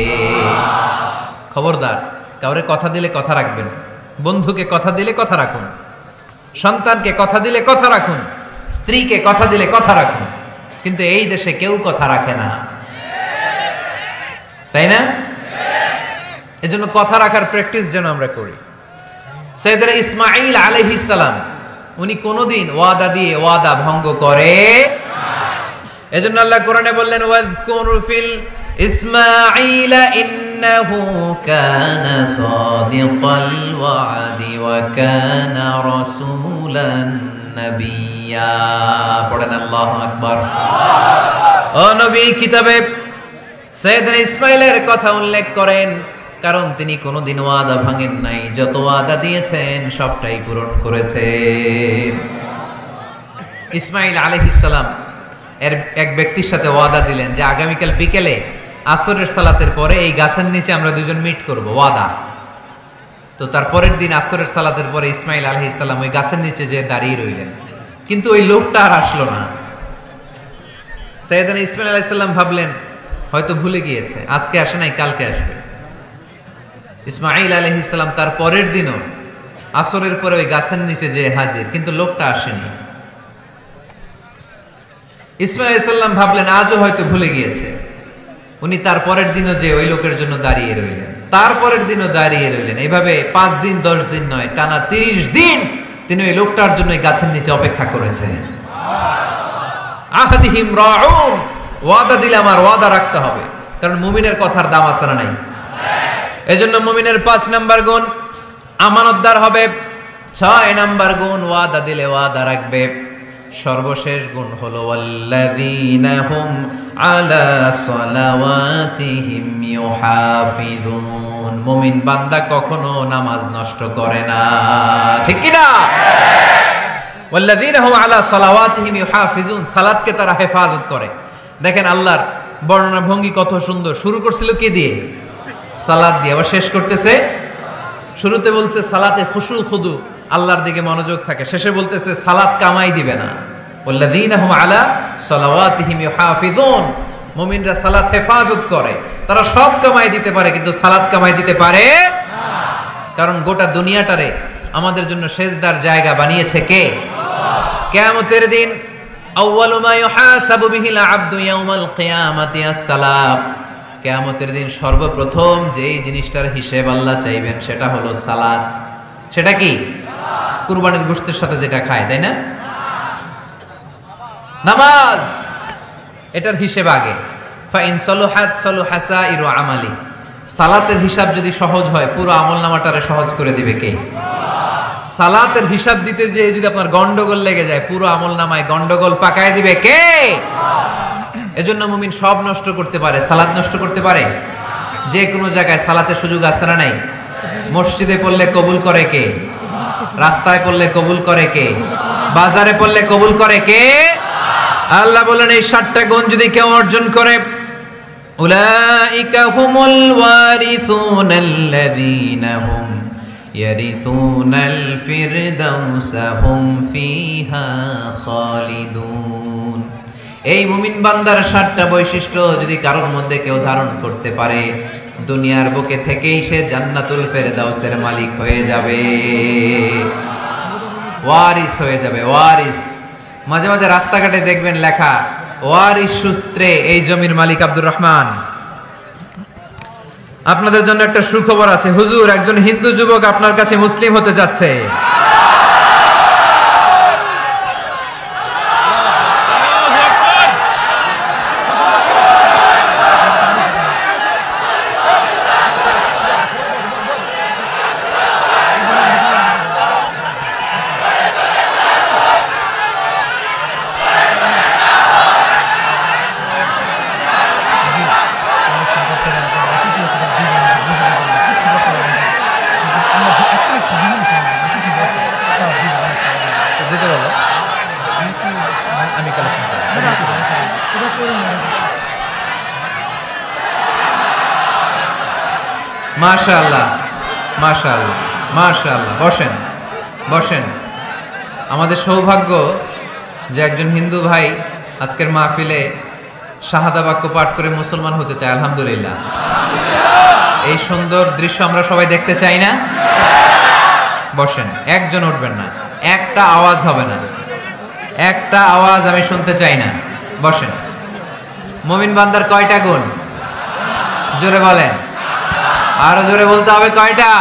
খবরদার, কাউরে কথা দিলে কথা রাখবেন। বন্ধুকে কথা দিলে কথা রাখুন, সন্তানকে কথা দিলে কথা রাখুন, স্ত্রীকে কথা দিলে কথা রাখুন। কিন্তু এই দেশে কেউ কথা রাখে না, তাই না? এজন্য কথা রাখার প্র্যাকটিস যেন আমরা করি। সাইয়েদনা ইসমাঈল আলাইহিস সালাম উনি কোনদিন ওয়াদা দিয়ে ওয়াদা ভঙ্গ করে? এজন্য আল্লাহ কোরআনে বললেন ওয়াযকুর ফিল ইসমাঈল ইন্নাহু কানা সাদিকাল ওয়াদি ওয়া কানা রাসূলান নাবিয়্যা। পড়েন আল্লাহু আকবার। ও নবী কিতাবে সাইয়েদনা ইসমাঈলের কথা উল্লেখ করেন, কারণ তিনি কোনোদিন ওয়াদা ভাঙেন নাই, যত ওয়াদা দিয়েছেন সবটাই পূরণ করেছেন। ইসমাঈল আলাইহিস সালাম এর এক ব্যক্তির সাথে ওয়াদা দিলেন যে আগামীকাল বিকেলে আসরের সালাতের পরে এই গাছের নিচে আমরা দুজন মিট করব, ওয়াদা। তো তার পরের দিন আসরের সালাতের পরে ইসমাঈল আলাইহিস সালাম ওই গাছের নিচে যে দাঁড়িয়ে রইলেন, কিন্তু ওই লোকটা আর আসলো না। সাইয়েদনা ইসমাঈল আলাইহিস সালাম ভাবলেন হয়তো ভুলে গিয়েছে, আজকে আসে নাই কালকে আসবে। ইসমাঈল আলাইহিস সালাম তার পরের দিনও আসরের পরে ওই গাছের নিচে যে হাজির, কিন্তু লোকটা আসেনি। ইসমাঈল আলাইহিস সালাম ভাবলেন আজও হয়তো ভুলে গিয়েছে। উনি তার পরের দিনও যে ওই লোকের জন্য দাঁড়িয়ে রইলেন, তার পরের দিনও দাঁড়িয়ে রইলেন। এইভাবে পাঁচ দিন দশ দিন নয়, টানা তিরিশ দিন তিনি ওই লোকটার জন্য গাছের নিচে অপেক্ষা করেছেন। আহদিহিম রাউন। ওয়াদা দিলে আমার ওয়াদা রাখতে হবে, কারণ মুমিনের কথার দাম আছে না নাই? এজন্য মুমিনের পাঁচ নাম্বার গুণ আমানতদার হবে। ছয় নাম্বার গুণ ওয়াদা দিলে ওয়াদা রাখবে। সর্বশেষ গুণ হলো ওয়াল্লাযীনা হুম আলা সালাওয়াতিহিম ইউহাফিযুন। মুমিন বান্দা কখনো নামাজ নষ্ট করে না, ঠিক কি না? ওয়াল্লাযীনা হুম আলা সালাওয়াতিহিম ইউহাফিযুন, সালাতকে তারা হেফাজত করে। দেখেন আল্লাহর বর্ণনা ভঙ্গি কত সুন্দর। শুরু করছিল কি দিয়ে? সালাত দিয়ে। আবার শেষ করতেছে, শুরুতে বলছে সালাতে খুশু খুদু, আল্লাহর দিকে মনোযোগ থাকে। শেষে বলতেছে সালাত কামাই দিবে না। ওয়াল্লাযীনা হুম আলা সালাওয়াতিহিম ইউহাফিযুন। মুমিনরা সালাত হেফাজত করে। তারা সব কামাই দিতে পারে কিন্তু সালাত কামাই দিতে পারে না, কারণ গোটা দুনিয়াটারে আমাদের জন্য সেজদার জায়গা বানিয়েছে কে? কিয়ামতের দিন আউয়ালু মা ইউহাসাবু বিহিল আবদু ইয়াউমাল কিয়ামাতি আস-সালাত। কিয়ামতের দিন সর্বপ্রথম যেই জিনিসটার হিসেব আল্লাহ চাইবেন সেটা হলো সালাত। সেটা কি? কুরবানির গোশতের সাথে যেটা খায়, তাই না? নামাজ, এটার হিসেব আগে। ফা ইন সালুহাত সালুহা সাইরু আমালি। সালাতের হিসাব যদি সহজ হয় পুরো আমলনামাটারে সহজ করে দিবে কে? সালাতের হিসাব দিতে যে যদি আপনার গন্ডগোল লেগে যায় পুরো আমলনামায় গন্ডগোল পাকায় দিবে কে? এজন্য মুমিন সব নষ্ট করতে পারে, সালাত নষ্ট করতে পারে যে কোনো জায়গায় সালাতের সুযোগ আছে না নাই? মসজিদে পড়লে কবুল করে কে? রাস্তায় পড়লে কবুল করে কে? বাজারে পড়লে কবুল করে কে? আল্লাহ বলেন এই সাতটা গুণ যদি কেউ অর্জন করে, উলাইকা হুমুল ওয়ারিসুনাল্লাযীনা হুম ইয়ারিসুনাল ফিরদাউসা হুম ফিহা খালিদুন। এই মুমিন বান্দার সাতটা বৈশিষ্ট্য যদি কারোর মধ্যে কেউ ধারণ করতে পারে, দুনিয়ার বুকে থেকেই সে জান্নাতুল ফেরদাউসের মালিক হয়ে যাবে, ওয়ারিস হয়ে যাবে। ওয়ারিস, মাঝে মাঝে রাস্তাঘাটে দেখবেন লেখা ওয়ারিস সূত্রে এই জমির মালিক আব্দুর রহমান। আপনাদের জন্য একটা সুখবর আছে, হুজুর একজন হিন্দু যুবক আপনার কাছে মুসলিম হতে যাচ্ছে। মাশাআল্লাহ, মাশাআল্লাহ, মাশাআল্লাহ। বসেন, বসেন। আমাদের সৌভাগ্য যে একজন হিন্দু ভাই আজকের মাহফিলে শাহাদা বাক্য পাঠ করে মুসলমান হতে চায়। আলহামদুলিল্লাহ। এই সুন্দর দৃশ্য আমরা সবাই দেখতে চাই না? বসেন, একজন উঠবেন না, একটা আওয়াজ হবে না, একটা আওয়াজ আমি শুনতে চাই না। বসেন। মুমিন বান্দার কয়টা গুণ? জোরে বলেন, আরো জোরে বলতে হবে, কয়টা?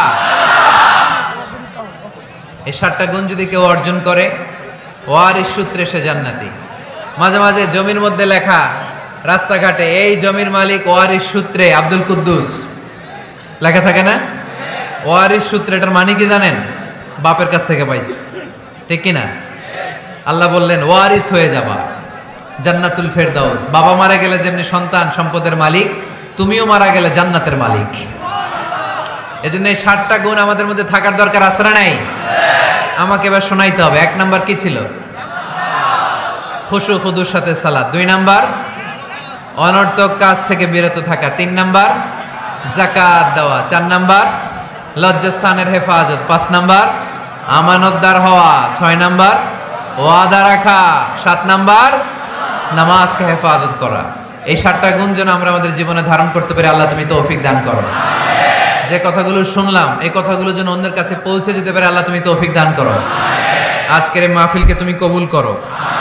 এই সাতটা গুণ যদি কেউ অর্জন করে, ওয়ারিস সূত্রে সে জান্নাতি। মাঝে মাঝে জমির মধ্যে লেখা রাস্তাঘাটে এই জমির মালিক ওয়ারিস সূত্রে আব্দুল কুদ্দুস লেখা থাকে না? ওয়ারিস সূত্রে, এটার মানে কি জানেন? বাপের কাছ থেকে পাইস, ঠিক কিনা? আল্লাহ বললেন ওয়ারিস হয়ে যাবা, জান্নাতুল ফেরদাউস। বাবা মারা গেলে যেমনি সন্তান সম্পদের মালিক, তুমিও মারা গেলে জান্নাতের মালিক। এজন্য এই ষাটটা গুণ আমাদের মধ্যে থাকার দরকার আছে না নাই? আমাকে এবার শোনাইতে হবে। এক নাম্বার কি ছিল? খুশু খুদুর সাথে সালাত। দুই নাম্বার অনর্থক কাজ থেকে বিরত থাকা। তিন নাম্বার যাকাত দেওয়া। চার নাম্বার লজ্জাস্থানের হেফাজত। পাঁচ নাম্বার আমানতদার হওয়া। ছয় নাম্বার ওয়াদা রাখা। সাত নাম্বার নামাজকে হেফাজত করা। এই সাতটা গুণ যেন আমরা আমাদের জীবনে ধারণ করতে পারি, আল্লাহ তুমি তৌফিক দান করো। যে কথাগুলো শুনলাম এই কথাগুলো যেন অন্যের কাছে পৌঁছে যেতে পারে, আল্লাহ তুমি তৌফিক দান করো। আজকের এই মাহফিলকে তুমি কবুল করো।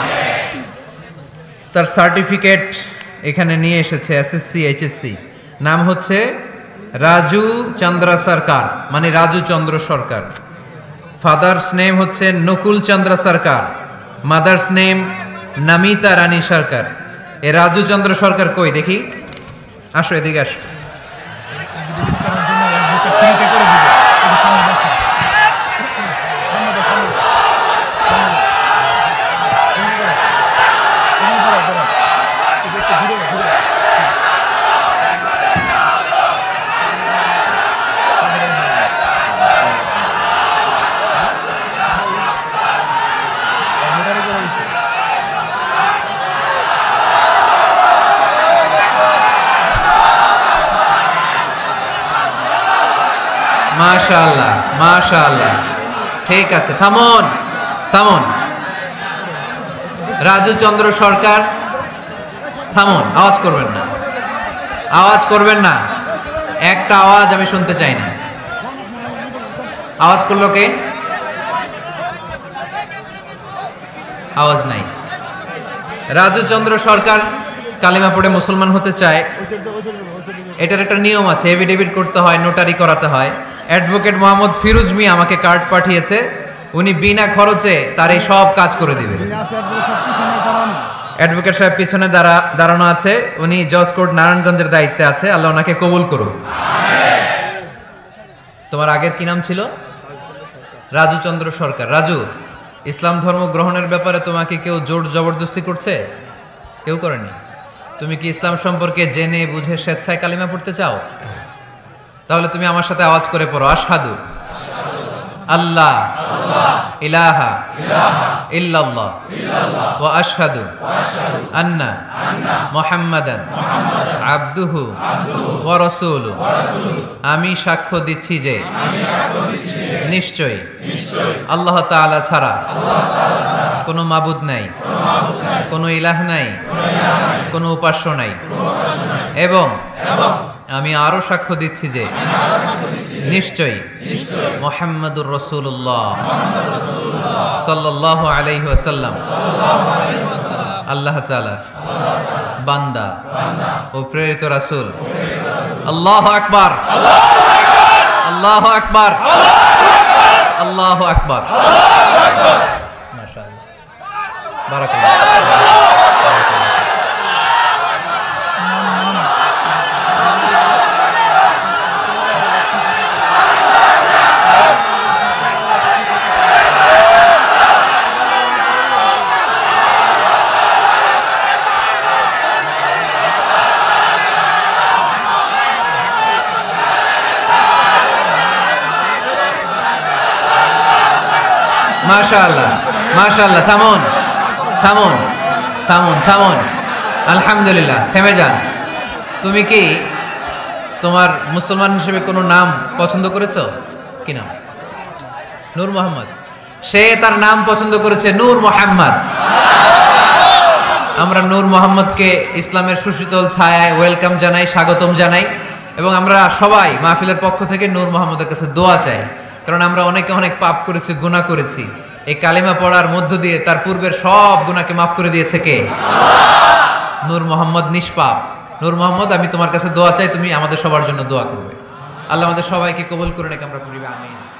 তার সার্টিফিকেট এখানে নিয়ে এসেছে, এসএসসি এইচএসসি। নাম হচ্ছে রাজু চন্দ্র সরকার, মানে রাজু চন্দ্র সরকার। ফাদার্স নেম হচ্ছে নকুল চন্দ্র সরকার, মাদার্স নেম নামিতা রানী সরকার। এ রাজু চন্দ্র সরকার কই দেখি? আসো এদিকে আসো। মাশাআল্লাহ, মাশাআল্লাহ। ঠিক আছে, থামুন, থামুন। রাজু চন্দ্র সরকার, থামুন, আওয়াজ করবেন না, আওয়াজ করবেন না, একটা আওয়াজ আমি শুনতে চাই না। আওয়াজ করলো কে? আওয়াজ নাই। রাজু চন্দ্র সরকার কালিমা পড়ে মুসলমান হতে চায়। এটার একটা নিয়ম আছে, এফিডেভিট করতে হয়, নোটারি করাতে হয়। অ্যাডভোকেট মোহাম্মদ ফিরোজ মিয়া আমাকে কার্ড পাঠিয়েছে, উনি বিনা খরচে তার এই সব কাজ করে দিবে। অ্যাডভোকেট সাহেব পিছনে দাঁড়া দাঁড়ানো আছে, উনি জজ কোর্ট নারায়ণগঞ্জের দায়িত্বে আছে। আল্লাহ ওনাকে কবুল করুক। তোমার আগের কি নাম ছিল? রাজু চন্দ্র সরকার। রাজু, ইসলাম ধর্ম গ্রহণের ব্যাপারে তোমাকে কেউ জোর জবরদস্তি করছে? কেউ করেনি। তুমি কি ইসলাম সম্পর্কে জেনে বুঝে স্বেচ্ছায় কালিমা পড়তে চাও? তাহলে তুমি আমার সাথে আওয়াজ করে পড়ো, আশহাদু আল্লাহ ইলাহা ইল্লাল্লাহ ওয়া আশহাদু আন্না মুহাম্মাদান আবদুহু ওয়া রাসূলুহু। আমি সাক্ষ্য দিচ্ছি যে নিশ্চয়ই আল্লাহ তাআলা ছাড়া কোনো মাবুদ নাই, কোনো ইলাহ নাই, কোনো উপাস্য নাই, এবং আমি আরো সাক্ষ্য দিচ্ছি যে নিশ্চয়ই মুহাম্মাদুর রাসূলুল্লাহ সাল্লাল্লাহু আলাইহি ওয়াসাল্লাম আল্লাহ তাআলার বান্দা ও প্রেরিত রাসূল। আল্লাহু আকবার, আল্লাহু আকবার, আল্লাহু আকবার। মাশাআল্লাহ, বারাকাল্লাহ। মাশাআল্লাহ, মাশাআল্লাহ। থামুন, থামুন, থামুন, থামুন। আলহামদুলিল্লাহ, থেমে যান। তুমি কি তোমার মুসলমান হিসেবে কোনো নাম পছন্দ করেছো? কি নাম? নূর মোহাম্মদ। সে তার নাম পছন্দ করেছে নূর মোহাম্মদ। আমরা নূর মোহাম্মদকে ইসলামের সুশীতল ছায়ায় ওয়েলকাম জানাই, স্বাগতম জানাই, এবং আমরা সবাই মাহফিলের পক্ষ থেকে নূর মোহাম্মদের কাছে দোয়া চাই, কারণ আমরা অনেকে অনেক পাপ করেছি, গুনাহ করেছি। এই কালিমা পড়ার মধ্য দিয়ে তার পূর্বের সব গুনাহকে মাফ করে দিয়েছে কে? নূর মোহাম্মদ নিষ্পাপ। নূর মোহাম্মদ, আমি তোমার কাছে দোয়া চাই, তুমি আমাদের সবার জন্য দোয়া করবে। আল্লাহ আমাদের সবাইকে কবুল করে নাকি আমরা করিবে, আমিন।